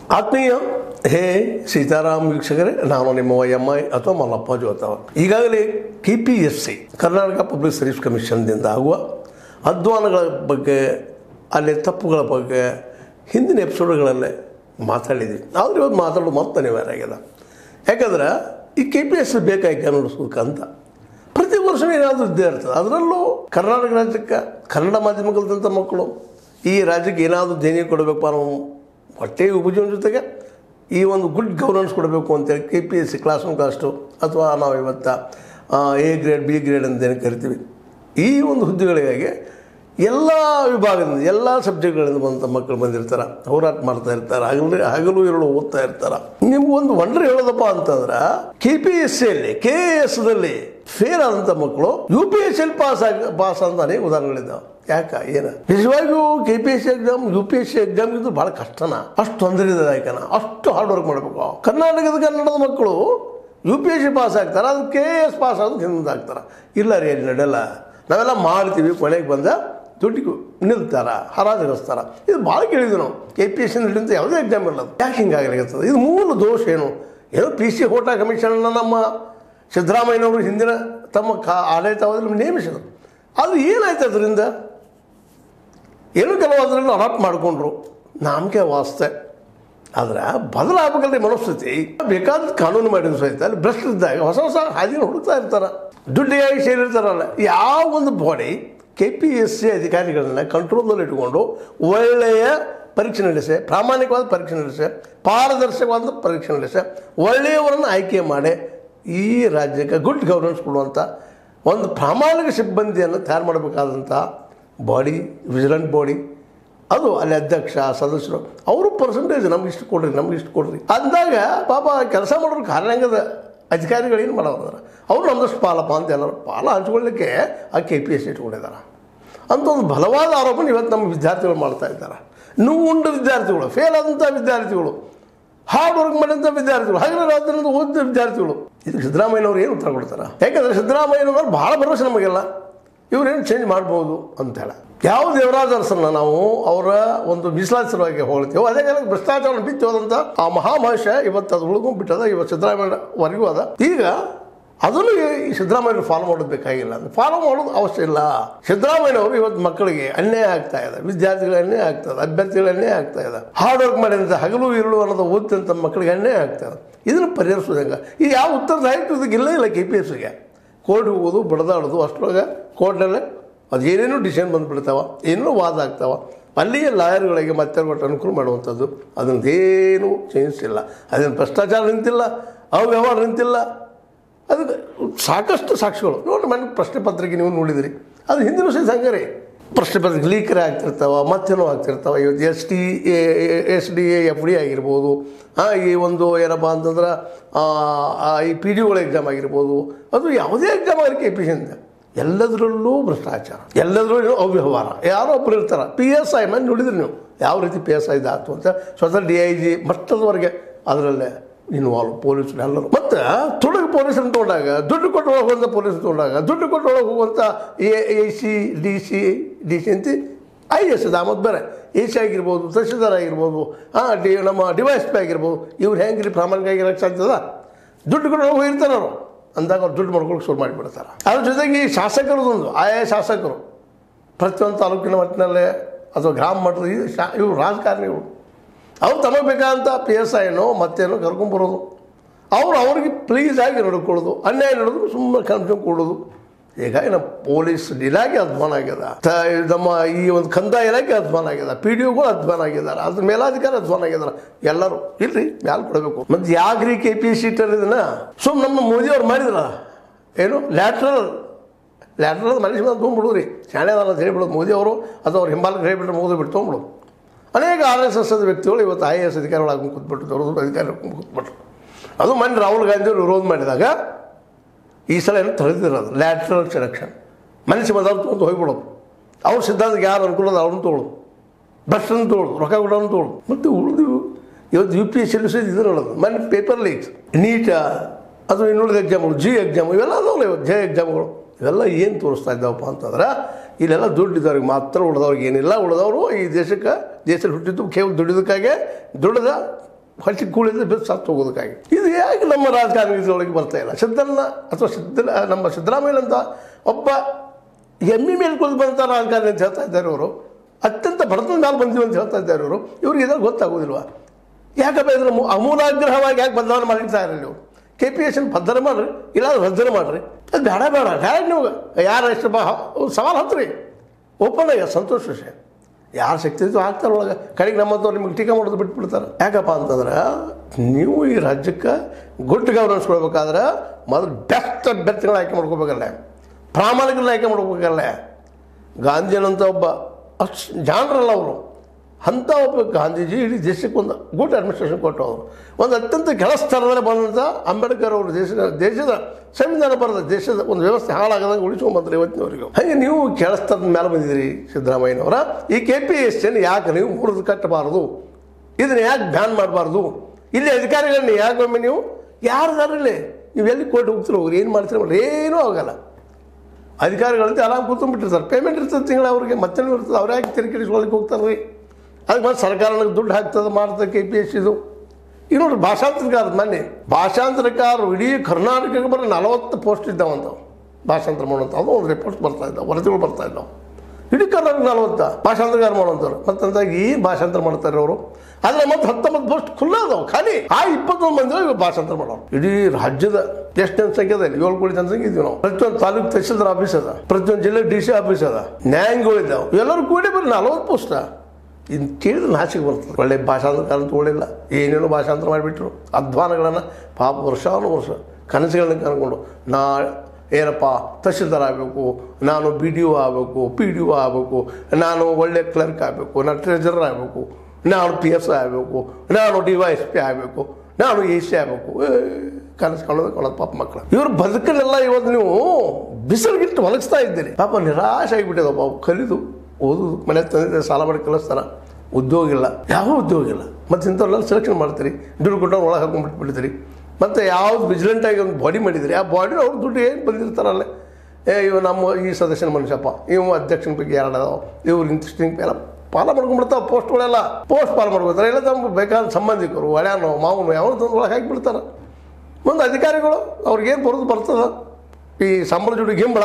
ಆತ್ಮೀಯ ಹೇ ಸೀತಾರಾಮ್ ವೀಕ್ಷಕರೇ, ನಾನು ನಿಮ್ಮ YMI ಅಥವಾ ಮಲ್ಲಪ್ಪ ಜೋತಾವ. ಈಗಾಗಲೇ KPSC ಕರ್ನಾಟಕ ಪಬ್ಲಿಕ್ ಸರ್ವಿಸ್ ಕಮಿಷನ್ದಿಂದ ಆಗುವ ಅಧ್ವಾನಗಳ ಬಗ್ಗೆ, ಅಲ್ಲಿ ತಪ್ಪುಗಳ ಬಗ್ಗೆ ಹಿಂದಿನ ಎಪಿಸೋಡ್ಗಳಲ್ಲೇ ಮಾತಾಡಿದ್ವಿ. ಆದರೆ ಇವತ್ತು ಮಾತಾಡೋದು ಮತ್ತೆ ಅನಿವಾರ್ಯ ಆಗಿದೆ. ಯಾಕಂದ್ರೆ ಈ KPSC ಬೇಕಾಗಿ ನೋಡಿಸ್ಬೇಕಂತ ಪ್ರತಿ ವರ್ಷ ಏನಾದರೂ ಇದ್ದೇ ಇರ್ತದೆ. ಅದರಲ್ಲೂ ಕರ್ನಾಟಕ ರಾಜ್ಯಕ್ಕೆ ಕನ್ನಡ ಮಾಧ್ಯಮಗಳಂಥ ಮಕ್ಕಳು ಈ ರಾಜ್ಯಕ್ಕೆ ಏನಾದರೂ ದೇಣಿಗೆ ಕೊಡಬೇಕು, ನಾವು ಹೊಟ್ಟೆ ಉಪಜೀವನ ಜೊತೆಗೆ ಈ ಒಂದು ಗುಡ್ ಗವರ್ನೆನ್ಸ್ ಕೊಡಬೇಕು ಅಂತೇಳಿ KPSC ಕ್ಲಾಸ್ 1 ಕ್ಲಾಸ್ 2 ಅಥವಾ ನಾವು ಇವತ್ತು A ಗ್ರೇಡ್ B ಗ್ರೇಡ್ ಅಂತೇನು ಕರಿತೀವಿ, ಈ ಒಂದು ಹುದ್ದೆಗಳಿಗಾಗಿ ಎಲ್ಲ ವಿಭಾಗದಿಂದ ಎಲ್ಲ ಸಬ್ಜೆಕ್ಟ್ಗಳಿಂದ ಬಂದ ಮಕ್ಕಳು ಬಂದಿರ್ತಾರೆ, ಹೋರಾಟ ಮಾಡ್ತಾ ಇರ್ತಾರೆ, ಹಗಲು ಇರಲು ಓದ್ತಾ ಇರ್ತಾರೆ. ನಿಮ್ಗೊಂದು ವಂಡ್ರ್ ಹೇಳೋದಪ್ಪ ಅಂತಂದ್ರೆ KPSCಯಲ್ಲಿ KASದಲ್ಲಿ ಫೇಲ್ ಆದಂಥ ಮಕ್ಕಳು UPSC ಪಾಸ್ ಅಂತ ಅನೇಕ ಉದಾಹರಣೆಗಳಿದ್ದಾವೆ. ಯಾಕೆ ಏನು ನಿಜವಾಗಿಯೂ KPSC ಎಕ್ಸಾಮ್ UPSC ಎಕ್ಸಾಮ್ ಇದು ಭಾಳ ಕಷ್ಟನ, ಅಷ್ಟು ತೊಂದರೆದಾಯಕನ, ಅಷ್ಟು ಹಾರ್ಡ್ ವರ್ಕ್ ಮಾಡಬೇಕು. ಕನ್ನಡದ ಮಕ್ಕಳು UPSC ಪಾಸ್ ಆಗ್ತಾರೆ, ಅದು KAS ಪಾಸ್ ಆಗೋದು ಹಿಂದಾಗ್ತಾರೆ. ಇಲ್ಲ ರೀ, ಅಲ್ಲಿ ನಡೆಯಲ್ಲ, ನಾವೆಲ್ಲ ಮಾಡ್ತೀವಿ, ಕೊನೆಗೆ ಬಂದ ದುಡ್ಡಿಗೆ ನಿಲ್ತಾರ, ಹರಾಜಗಿಸ್ತಾರ. ಇದು ಭಾಳ ಕೇಳಿದ್ವಿ ನಾವು. KPSC ನಡೆಯುವಂಥ ಯಾವುದೇ ಎಕ್ಸಾಮ್ ಇರಲ್ಲ. ಯಾಕೆ ಹಿಂಗಾಗಲಿರ್ತದೆ? ಇದು ಮೂಲ ದೋಷ ಏನೋ PC ಹೋಟಾ ಕಮಿಷನ್ನ ನಮ್ಮ ಸಿದ್ದರಾಮಯ್ಯನವರು ಹಿಂದಿನ ತಮ್ಮ ಆಡಳಿತಾವಧಿಯಲ್ಲಿ ನೇಮಿಸಿದರು. ಅದು ಏನಾಯ್ತು ಅದರಿಂದ? ಏನೋ ಕೆಲವು ಅದರಲ್ಲಿ ಅಡಾಪ್ಟ್ ಮಾಡಿಕೊಂಡ್ರು, ನಂಬಿಕೆ ವಾಸ್ತೆ. ಆದರೆ ಬದಲಾಗಬೇಕಲ್ರಿ ಮನಸ್ಥಿತಿ. ಬೇಕಾದ ಕಾನೂನು ಮಾಡಿದ್ರು ಸಹಿತ ಅಲ್ಲಿ ಭ್ರಷ್ಟರಿದ್ದಾಗ ಹೊಸ ಹಾದಿನ ಹುಡುಕ್ತಾ ಇರ್ತಾರೆ, ದುಡ್ಡಿಗಾಗಿ ಸೇರಿರ್ತಾರಲ್ಲ. ಯಾವ ಒಂದು ಬಾಡಿ KPSC ಅಧಿಕಾರಿಗಳನ್ನ ಕಂಟ್ರೋಲ್ನಲ್ಲಿ ಇಟ್ಕೊಂಡು ಒಳ್ಳೆಯ ಪರೀಕ್ಷೆ ನಡೆಸಿ, ಪ್ರಾಮಾಣಿಕವಾದ ಪರೀಕ್ಷೆ ನಡೆಸಿ, ಪಾರದರ್ಶಕವಾದ ಪರೀಕ್ಷೆ ನಡೆಸಿ, ಒಳ್ಳೆಯವರನ್ನು ಆಯ್ಕೆ ಮಾಡಿ ಈ ರಾಜ್ಯಕ್ಕೆ ಗುಡ್ ಗವರ್ನೆನ್ಸ್ ಕೊಡುವಂಥ ಒಂದು ಪ್ರಾಮಾಣಿಕ ಸಿಬ್ಬಂದಿಯನ್ನು ತಯಾರು ಮಾಡಬೇಕಾದಂಥ ಬಾಡಿ, ವಿಜಿಲೆಂಟ್ ಬಾಡಿ, ಅದು ಅಲ್ಲಿ ಅಧ್ಯಕ್ಷ, ಸದಸ್ಯರು, ಅವರು ಪರ್ಸೆಂಟೇಜ್ ನಮಗಿಷ್ಟು ಕೊಡ್ರಿ ಅಂದಾಗ ಪಾಪ ಕೆಲಸ ಮಾಡೋರು ಕಾರ್ಯಾಂಗದ ಅಧಿಕಾರಿಗಳೇನು ಮಾಡೋದಾರೆ, ಅವರು ನಮ್ಮದಷ್ಟು ಪಾಲಪ್ಪ ಅಂತ ಎಲ್ಲರೂ ಪಾಲ ಹಂಚ್ಕೊಳ್ಳಿಕ್ಕೆ ಆ KPSC ಇಟ್ಕೊಂಡಿದ್ದಾರೆ ಅಂತ ಒಂದು ಬಲವಾದ ಆರೋಪನ ಇವತ್ತು ನಮ್ಮ ವಿದ್ಯಾರ್ಥಿಗಳು ಮಾಡ್ತಾ ಇದ್ದಾರೆ. ನೋವುಂಡ ವಿದ್ಯಾರ್ಥಿಗಳು, ಫೇಲ್ ಆದಂಥ ವಿದ್ಯಾರ್ಥಿಗಳು, ಹಾರ್ಡ್ ವರ್ಕ್ ಮಾಡಿದಂಥ ವಿದ್ಯಾರ್ಥಿಗಳು, ಹಾಗೆ ರಾಜ್ಯದಿಂದ ಓದಿದ ವಿದ್ಯಾರ್ಥಿಗಳು. ಇದಕ್ಕೆ ಸಿದ್ದರಾಮಯ್ಯನವ್ರು ಏನು ಉತ್ತರ ಕೊಡ್ತಾರೆ? ಯಾಕಂದರೆ ಸಿದ್ದರಾಮಯ್ಯನವರು ಭಾಳ ಭರವಸೆ ನಮಗೆಲ್ಲ, ಇವರೇನು ಚೇಂಜ್ ಮಾಡ್ಬೋದು ಅಂತೇಳಿ. ಯಾವ ದೇವರಾಜ ಅರಸನ್ನ ನಾವು ಅವರ ಒಂದು ಮೀಸಲಾತಿ ಸಲುವಾಗಿ ಹೋಗ್ತೀವೋ, ಅದೇ ಕಾಲಕ್ಕೆ ಭ್ರಷ್ಟಾಚಾರ ಬಿತ್ತು ಹೋದಂಥ ಆ ಮಹಾಮಹಿಷ ಇವತ್ತು ಅದು ಉಳ್ಕೊಂಡ್ಬಿಟ್ಟದ. ಇವತ್ತು ಸಿದ್ದರಾಮಯ್ಯವರೆಗೂ ಅದ. ಈಗ ಅದನ್ನು ಈ ಸಿದ್ದರಾಮಯ್ಯರು ಫಾಲೋ ಮಾಡೋದು ಬೇಕಾಗಿಲ್ಲ, ಫಾಲೋ ಮಾಡೋದು ಅವಶ್ಯ ಇಲ್ಲ. ಸಿದ್ದರಾಮಯ್ಯನವರು ಇವತ್ತು ಮಕ್ಕಳಿಗೆ ಅನ್ಯಾಯ ಆಗ್ತಾ ಇದೆ, ವಿದ್ಯಾರ್ಥಿಗಳು ಅನ್ಯಾಯ ಆಗ್ತದೆ, ಅಭ್ಯರ್ಥಿಗಳು ಅನ್ಯಾಯ ಆಗ್ತಾ ಇದೆ, ಹಾರ್ಡ್ ವರ್ಕ್ ಮಾಡಿದಂಥ ಹಗಲು ಇರುಳು ಅನ್ನೋದು ಓದಿದಂಥ ಮಕ್ಕಳಿಗೆ ಅನ್ಯಾಯ ಆಗ್ತದೆ. ಇದನ್ನು ಪರಿಹರಿಸೋದಂಗೆ ಈ ಯಾವ ಉತ್ತರದಾಯಿತ್ವ ಇಲ್ಲ KPSCಗೆ. ಕೋರ್ಟ್ ಹೋಗೋದು, ಬಡದಾಡೋದು, ಅಷ್ಟರೊಳಗೆ ಕೋರ್ಟ್ನಲ್ಲೇ ಅದೇನೇನೋ ಡಿಸಿಷನ್ ಬಂದುಬಿಡ್ತಾವ, ಏನೋ ವಾದ ಆಗ್ತಾವ, ಅಲ್ಲಿಯೇ ಲಾಯರ್ಗಳಿಗೆ ಮತ್ತೆ ಒಟ್ಟು ಅನುಕೂಲ ಮಾಡುವಂಥದ್ದು. ಅದರದ್ದೇನೂ ಚೇಂಜ್ ಇಲ್ಲ. ಅದೇನು ಭ್ರಷ್ಟಾಚಾರ ನಿಂತಿಲ್ಲ, ಅವ್ಯವಹಾರ ನಿಂತಿಲ್ಲ. ಅದಕ್ಕೆ ಸಾಕಷ್ಟು ಸಾಕ್ಷಿಗಳು ನೋಡಿ. ಮನೆ ಪ್ರಶ್ನೆ ಪತ್ರಿಕೆ ನೀವು ನೋಡಿದಿರಿ, ಅದು ಹಿಂದಿನ ಸಹಿತ ಹಂಗಾರೆ ಪ್ರಶ್ನೆ ಪತ್ರಿಕೆ ಲೀಕರೇ ಆಗ್ತಿರ್ತಾವ, ಮತ್ತೇನೋ ಆಗ್ತಿರ್ತಾವ. ಇವತ್ತು SDA FD ಆಗಿರ್ಬೋದು, ಈ ಒಂದು ಏನಪ್ಪ ಅಂತಂದ್ರೆ ಈ PDOಗಳ ಎಕ್ಸಾಮ್ ಆಗಿರ್ಬೋದು, ಅದು ಯಾವುದೇ ಎಕ್ಸಾಮ್ ಆಗಲಿ KPSC ಅಂತ ಎಲ್ಲದರಲ್ಲೂ ಭ್ರಷ್ಟಾಚಾರ, ಎಲ್ಲದರಲ್ಲೂ ಅವ್ಯವಹಾರ. ಯಾರೋ ಒಬ್ಬರು ಇರ್ತಾರೆ. PSI ಮನೆ ನೋಡಿದ್ರಿ ನೀವು ಯಾವ ರೀತಿ PSI ಇದಾಯ್ತು ಅಂತ. ಸ್ವತಃ DIG ಮಟ್ಟದವರೆಗೆ ಅದರಲ್ಲೇ ಇನ್ವಾಲ್ವ್, ಪೊಲೀಸರು ಎಲ್ಲರೂ. ಮತ್ತು ತುಡುಗು ಪೊಲೀಸರನ್ನು ತೊಗೊಂಡಾಗ, ದುಡ್ಡು ಕೊಟ್ಟು ಒಳಗೆ ಹೋಗುವಂಥ ಪೊಲೀಸರು ತೊಗೊಂಡಾಗ, ದುಡ್ಡು ಕೊಟ್ಟು ಒಳಗೆ ಹೋಗುವಂಥ AC DC ಅಂತ IAS ಮತ್ತು ಬೇರೆ AC ಆಗಿರ್ಬೋದು, ತಹಶೀಲ್ದಾರ್ ಆಗಿರ್ಬೋದು, ನಮ್ಮ DYSP ಆಗಿರ್ಬೋದು, ಇವ್ರು ಹೆಂಗ್ರಿ ಪ್ರಾಮಾಣಿಕ ಆಗಿರೋಕ್ಕೆ ಸಾಧ್ಯದ? ದುಡ್ಡು ಕೊಟ್ಟು ಒಳಗೆ ಹೋಗಿರ್ತಾರೆ ಅವರು ಅಂದಾಗ ಅವ್ರು ದುಡ್ಡು ಮಾಡ್ಕೊಳ್ಳೋಕೆ ಶುರು ಮಾಡಿಬಿಡ್ತಾರೆ. ಅದ್ರ ಜೊತೆಗೆ ಈ ಶಾಸಕರದೊಂದು ಆಯಾ ಶಾಸಕರು ಪ್ರತಿಯೊಂದು ತಾಲೂಕಿನ ಮಟ್ಟಿನಲ್ಲೇ ಅಥವಾ ಗ್ರಾಮ ಮಟ್ಟದ ಇವರು ರಾಜಕಾರಣಿಗಳು, ಅವ್ರು ತಮಗೆ ಬೇಕಾದಂಥ PSIನೋ ಮತ್ತೇನೋ ಕರ್ಕೊಂಬರೋದು, ಅವ್ರಿಗೆ ಪ್ಲೀಸ್ ಆಗಿ ನೋಡ್ಕೊಳ್ಳೋದು, ಅನ್ಯಾಯ ನಡೆದ್ರು ಸುಮ್ಮನೆ ಕನ್ಫ್ಯೂಮ್ ಕೊಡೋದು. ಹೀಗಾಗಿ ನಮ್ಮ ಪೊಲೀಸ್ ಇಲಾಖೆ ಅಧ್ವಾನ ಆಗ್ಯದ, ನಮ್ಮ ಈ ಒಂದು ಕಂದಾಯ ಇಲಾಖೆ ಅಧ್ವಾನ ಆಗ್ಯದ, PDOಗಳು ಅಧ್ವಾನ ಆಗಿದ್ದಾರೆ, ಅದ್ರ ಮೇಲಾಧಿಕಾರಿ ಅಧ್ವಾನ ಆಗಿದ್ದಾರೆ. ಎಲ್ಲರೂ ಇಲ್ರಿ ಮ್ಯಾಲೆ ಕೊಡಬೇಕು. ಮತ್ತು ಯಾಕ್ರಿ KPSC ಇದನ್ನ ಸುಮ್ಮನೆ ನಮ್ಮ ಮೋದಿಯವ್ರು ಮಾಡಿದ್ರ ಏನು ಲ್ಯಾಟ್ರಲ್ ಮನುಷ್ಯ ತೊಗೊಂಡ್ಬಿಡೋರಿ, ಶಾಣೆ ಅದ ಅಂತ ಹೇಳ್ಬಿಡೋದು ಮೋದಿಯವರು, ಅಥವಾ ಅವ್ರು ಹಿಂಬಾಲಕ್ಕೆ ಹೇಳ್ಬಿಟ್ರೆ ಮುಗಿದು ತೊಗೊಂಡ್ಬಿಡೋದು. ಅನೇಕ RSS ವ್ಯಕ್ತಿಗಳು ಇವತ್ತು IAS ಅಧಿಕಾರಿಗಳಾಗಿ ಕೂತ್ಬಿಟ್ಟು, ದೊಡ್ಡ ಅಧಿಕಾರಿ ಕೂತ್ಬಿಟ್ರು. ಅದು ಮೊನ್ನೆ ರಾಹುಲ್ ಗಾಂಧಿಯವರು ವಿರೋಧ ಮಾಡಿದಾಗ ಈ ಸಲ ಏನು ತಡೆದಿರೋದು ಲ್ಯಾಟ್ರಲ್ ಸೆಲೆಕ್ಷನ್. ಮನುಷ್ಯ ಬಂದವ್ರು ತೊಗೊಂಡು ಹೋಗ್ಬಿಡೋದು, ಅವ್ರ ಸಿದ್ಧಾಂತಕ್ಕೆ ಯಾರು ಅನುಕೂಲ ಅದ ಅವ್ರನ್ನ ತೊಗೊಳ್ಳೋದು, ಭ್ರಷ್ಟನ್ನು ತೊಗೊಳ್ಳೋದು, ರೊಕ್ಕ ಕೊಡೋನು ತೊಗೊಳ್ಳೋದು. ಮತ್ತು ಉಳಿದು ಇವತ್ತು UPSC ಇದು ನೋಡೋದು. ಮೊನ್ನೆ ಪೇಪರ್ ಲೀಕ್ಸ್, ನೀಟ, ಅದು ಇನ್ನುಳಿದ ಎಕ್ಸಾಮ್ಗಳು, G ಎಕ್ಸಾಮು, ಇವೆಲ್ಲ ಅದಾವಲ್ಲ ಇವತ್ತು J ಎಕ್ಸಾಮ್ಗಳು. ಇವೆಲ್ಲ ಏನು ತೋರಿಸ್ತಾ ಇದ್ದಾವಪ್ಪ ಅಂತಂದ್ರೆ ಇಲ್ಲೆಲ್ಲ ದುಡ್ಡಿದ್ದವ್ರಿಗೆ ಮಾತ್ರ, ಉಳಿದವ್ರಿಗೆ ಏನಿಲ್ಲ. ಉಳಿದವರು ಈ ದೇಶದಲ್ಲಿ ಹುಟ್ಟಿದ್ದು ಕೇವಲ ದುಡಿದಕ್ಕಾಗೆ ದುಡಿದ ಹೊಟ್ಟೆ ಕೂಳಿದ್ರೆ ಬೆದ್ದು ಸತ್ತು ಹೋಗೋದಕ್ಕಾಗಿ. ಇದು ಯಾಕೆ ನಮ್ಮ ರಾಜಕಾರಣಿಗಳೊಳಗೆ ಬರ್ತಾ ಇಲ್ಲ? ಸಿದ್ದಣ್ಣ ಅಥವಾ ನಮ್ಮ ಸಿದ್ದರಾಮಯ್ಯ ಅಂತ ಒಬ್ಬ ಎಮ್ಮಿ ಮೇಲೆ ಕುಳಿತು ಬಂದಂಥ ರಾಜಕಾರಣಿ ಅಂತ ಹೇಳ್ತಾ ಇದ್ದಾರೆ ಅವರು. ಅತ್ಯಂತ ಬಡತನ ಮೇಲೆ ಬಂದೀವಿ ಅಂತ ಹೇಳ್ತಾ ಇದ್ದಾರೆ ಅವರು. ಇವ್ರಿಗೆ ಇದ್ರಲ್ಲಿ ಗೊತ್ತಾಗೋದಿಲ್ವ? ಯಾಕಪ್ಪ ಇದ್ರ ಅಮೂಲಾಗ್ರಹವಾಗಿ ಯಾಕೆ ಬದಲಾವಣೆ ಮಾಡಿರ್ತಾ ಇರಲಿ ನೀವು? KPSC ಭದ್ರ ಮಾಡಿರಿ, ಇಲ್ಲ ರದ್ದನ ಮಾಡಿರಿ. ಅದು ಬೇಡ ಡೈರೆಕ್ಟ್ ನೀವು ಯಾರು ಎಷ್ಟು ಸವಾಲು ಹತ್ತಿರಿ ಓಪನ್ ಆಗಿ ಸಂತೋಷ ವಿಷಯ. ಯಾರು ಶಕ್ತಿ ಇತ್ತು ಆಗ್ತಾರೆ ಒಳಗೆ. ಕಡೆಗೆ ನಮ್ಮಂಥವ್ರು ನಿಮಗೆ ಟೀಕಾ ಮಾಡೋದು ಬಿಟ್ಬಿಡ್ತಾರೆ. ಯಾಕಪ್ಪ ಅಂತಂದ್ರೆ ನೀವು ಈ ರಾಜ್ಯಕ್ಕೆ ಗುಡ್ ಗವರ್ನೆನ್ಸ್ ಕೊಡ್ಬೇಕಾದ್ರೆ ಮೊದಲು ಬೆಸ್ಟ್ ಅಭ್ಯರ್ಥಿಗಳು ಆಯ್ಕೆ ಮಾಡ್ಕೋಬೇಕಲ್ಲ, ಪ್ರಾಮಾಣಿಕರನ್ನ ಆಯ್ಕೆ ಮಾಡ್ಕೋಬೇಕಲ್ಲ. ಗಾಂಧಿಯನಂತ ಒಬ್ಬ ಅಷ್ಟು ಜಾಣರಲ್ಲ ಅವರು. ಅಂಥ ಒಬ್ಬ ಗಾಂಧೀಜಿ ಇಡೀ ದೇಶಕ್ಕೆ ಒಂದು ಗುಡ್ ಅಡ್ಮಿನಿಸ್ಟ್ರೇಷನ್ ಕೊಟ್ಟು ಅವರು ಒಂದು ಅತ್ಯಂತ ಕೆಳ ಸ್ತರದಲ್ಲಿ ಬಂದಂಥ ಅಂಬೇಡ್ಕರ್ ಅವರು ದೇಶದ ಸಂವಿಧಾನ ಬರೆದ ದೇಶದ ಒಂದು ವ್ಯವಸ್ಥೆ ಹಾಳಾಗದಂಗೆ ಉಳಿಸ್ಕೊಂಡ್ಬಂದ್ರೆ ಇವತ್ತಿನವರೆಗೂ. ಹಾಗೆ ನೀವು ಕೆಳ ಸ್ತರದ ಮೇಲೆ ಬಂದಿದ್ದೀರಿ ಸಿದ್ದರಾಮಯ್ಯನವರ. ಈ KPSC ಯಾಕೆ ನೀವು ಮುರಿದು ಕಟ್ಟಬಾರ್ದು? ಇದನ್ನು ಯಾಕೆ ಬ್ಯಾನ್ ಮಾಡಬಾರ್ದು? ಇಲ್ಲಿ ಅಧಿಕಾರಿಗಳನ್ನ ಯಾಕೊಮ್ಮೆ ನೀವು ಯಾರ್ದಾರಲ್ಲಿ ನೀವು ಎಲ್ಲಿ ಕೋರ್ಟ್ ಹೋಗ್ತೀರೋ ಹೋಗ್ರಿ, ಏನು ಮಾಡ್ತೀರ ಮಾಡ್ರಿ, ಏನೂ ಆಗಲ್ಲ. ಅಧಿಕಾರಿಗಳಂತೆ ಆರಾಮ್ ಕೂತ್ಕೊಂಡ್ಬಿಟ್ಟಿರ್ತಾರೆ. ಪೇಮೆಂಟ್ ಇರ್ತದೆ ತಿಂಗಳ ಅವ್ರಿಗೆ, ಮತ್ತೇನು ಇರ್ತದೆ, ಅವ್ರು ಯಾಕೆ ತಿರುಗಿಡಿಸ್ಕೊಳ್ಳಿಕ್ಕೆ ಹೋಗ್ತಾರೆ ರೀ? ಅದಕ್ಕೆ ಮತ್ತೆ ಸರ್ಕಾರಕ್ಕೆ ದುಡ್ಡು ಹಾಕ್ತದೆ ಮಾಡ್ತದೆ KPSC ಇದು. ಈಗ ನೋಡ್ರಿ ಭಾಷಾಂತರಕಾರ ಮೊನ್ನೆ ಭಾಷಾಂತರಕಾರರು ಇಡೀ ಕರ್ನಾಟಕಕ್ಕೆ ಬರೋ 40 ಪೋಸ್ಟ್ ಇದ್ದಾವಂತ ಭಾಷಾಂತರ ಮಾಡುವಂಥ. ಅದು ಒಂದು ರಿಪೋರ್ಟ್ ಬರ್ತಾ ಇದ್ದಾವೆ, ವರದಿಗಳು ಬರ್ತಾ ಇದ್ದಾವೆ. ಇಡೀ ಕರ್ನಾಟಕ 40 ಭಾಷಾಂತರಕಾರ ಮಾಡುವಂಥವ್ರು. ಮತ್ತಂತ ಈ ಭಾಷಾಂತರ ಮಾಡ್ತಾರೆ ಅವರು. ಆದರೆ ಮತ್ತೆ 19 ಪೋಸ್ಟ್ ಖುಲ್ಲಾ ಅದಾವೆ ಖಾಲಿ. ಆ 21 ಮಂದಿ ಭಾಷಾಂತರ ಮಾಡೋರು. ಇಡೀ ರಾಜ್ಯದ ಎಷ್ಟು ಜನಸಂಖ್ಯೆ ಅದ? 7 ಕೋಟಿ ಜನಸಂಖ್ಯೆ ಇದ್ದೀವಿ ನಾವು. ಪ್ರತಿಯೊಂದು ತಾಲೂಕು ತಹಸೀಲ್ದಾರ್ ಆಫೀಸ್ ಅದ, ಪ್ರತಿಯೊಂದು ಜಿಲ್ಲೆ DC ಆಫೀಸ್ ಅದ, ನ್ಯಾಯಾಂಗಗಳಿದ್ದಾವೆ. ಎಲ್ಲರೂ ಕೂಡಿ ಬರೀ 40 ಪೋಸ್ಟ. ಇನ್ನು ಕೇಳಿದ್ರೆ ನಾಚಿಕೆ ಬರ್ತದೆ. ಒಳ್ಳೆ ಭಾಷಾಂತರ ತಗೊಳ್ಳಿಲ್ಲ, ಏನೇನೋ ಭಾಷಾಂತರ ಮಾಡಿಬಿಟ್ರು. ಅಧ್ವಾನಗಳನ್ನು ಪಾಪ ವರ್ಷ ಕನಸುಗಳನ್ನ ಕನ್ಕೊಂಡು ಏನಪ್ಪ ತಹಸೀಲ್ದಾರ್ ಆಗಬೇಕು, ನಾನು BDO ಆಗಬೇಕು, PDO ಆಗಬೇಕು, ನಾನು ಒಳ್ಳೆ ಕ್ಲರ್ಕ್ ಆಗಬೇಕು, ನಾನು ಟ್ರೆಜರರ್ ಆಗಬೇಕು, ನಾನು PSI ಆಗಬೇಕು, ನಾನು DYSP ಆಗಬೇಕು, ನಾನು AC ಆಗಬೇಕು. ಕನಸು ಕಾಣೋದು ಪಾಪ ಮಕ್ಕಳು. ಇವ್ರ ಬದುಕನ್ನೆಲ್ಲ ಇವತ್ತು ನೀವು ಬಿಸಿಲಿಗಿಟ್ಟು ಹೊಲಗಿಸ್ತಾ ಇದ್ದೀರಿ. ಪಾಪ ನಿರಾಶೆ ಆಗಿಬಿಟ್ಟಿದೆ. ಪಾಪ ಕಲಿದು ಓದೋದು ಮನೆ ತಂದೆ ಸಾಲ ಮಾಡಿ ಕಲಿಸ್ತಾರ, ಉದ್ಯೋಗ ಇಲ್ಲ, ಯಾವ ಉದ್ಯೋಗ ಇಲ್ಲ. ಮತ್ತು ಇಂಥವ್ರೆಲ್ಲ ಸೆಲೆಕ್ಷನ್ ಮಾಡ್ತೀರಿ, ದುಡ್ಡು ಕೊಟ್ಟವ್ರು ಒಳಗೆ ಹಾಕೊಂಡ್ಬಿಟ್ಬಿಡ್ತೀರಿ. ಮತ್ತು ಯಾವ್ದು ವಿಜಿಲೆಂಟಾಗಿ ಒಂದು ಬಾಡಿ ಮಾಡಿದಿರಿ, ಆ ಬಾಡಿ ಅವ್ರು ದುಡ್ಡು ಏನು ಬಂದಿರ್ತಾರಲ್ಲ, ಇವು ನಮ್ಮ ಈ ಸದಸ್ಯನ ಮನುಷ್ಯಪ್ಪ, ಇವು ಅಧ್ಯಕ್ಷನ ಬಗ್ಗೆ 2 ಅದಾವೆ, ಇವ್ರು ಇಂತಿಷ್ಟು ಎಲ್ಲ ಪಾಲ ಮಾಡ್ಕೊಂಡ್ಬಿಡ್ತಾವೆ. ಪೋಸ್ಟ್ಗಳೆಲ್ಲ ಪಾಲ ಮಾಡ್ಕೊತಾರೆ. ಇಲ್ಲ ತಮ್ಮ ಬೇಕಾದ ಸಂಬಂಧಿಕರು ಒಳ್ಯಾನೋ ಮಾವನು ಯಾವ ತಂದು ಒಳಗೆ ಹಾಕಿಬಿಡ್ತಾರೆ. ಮುಂದೆ ಅಧಿಕಾರಿಗಳು ಅವ್ರಿಗೇನು ಬರ್ತದ ಈ ಸಂಬಳ ಜೋಡಿ ಗಿಂಬಳ.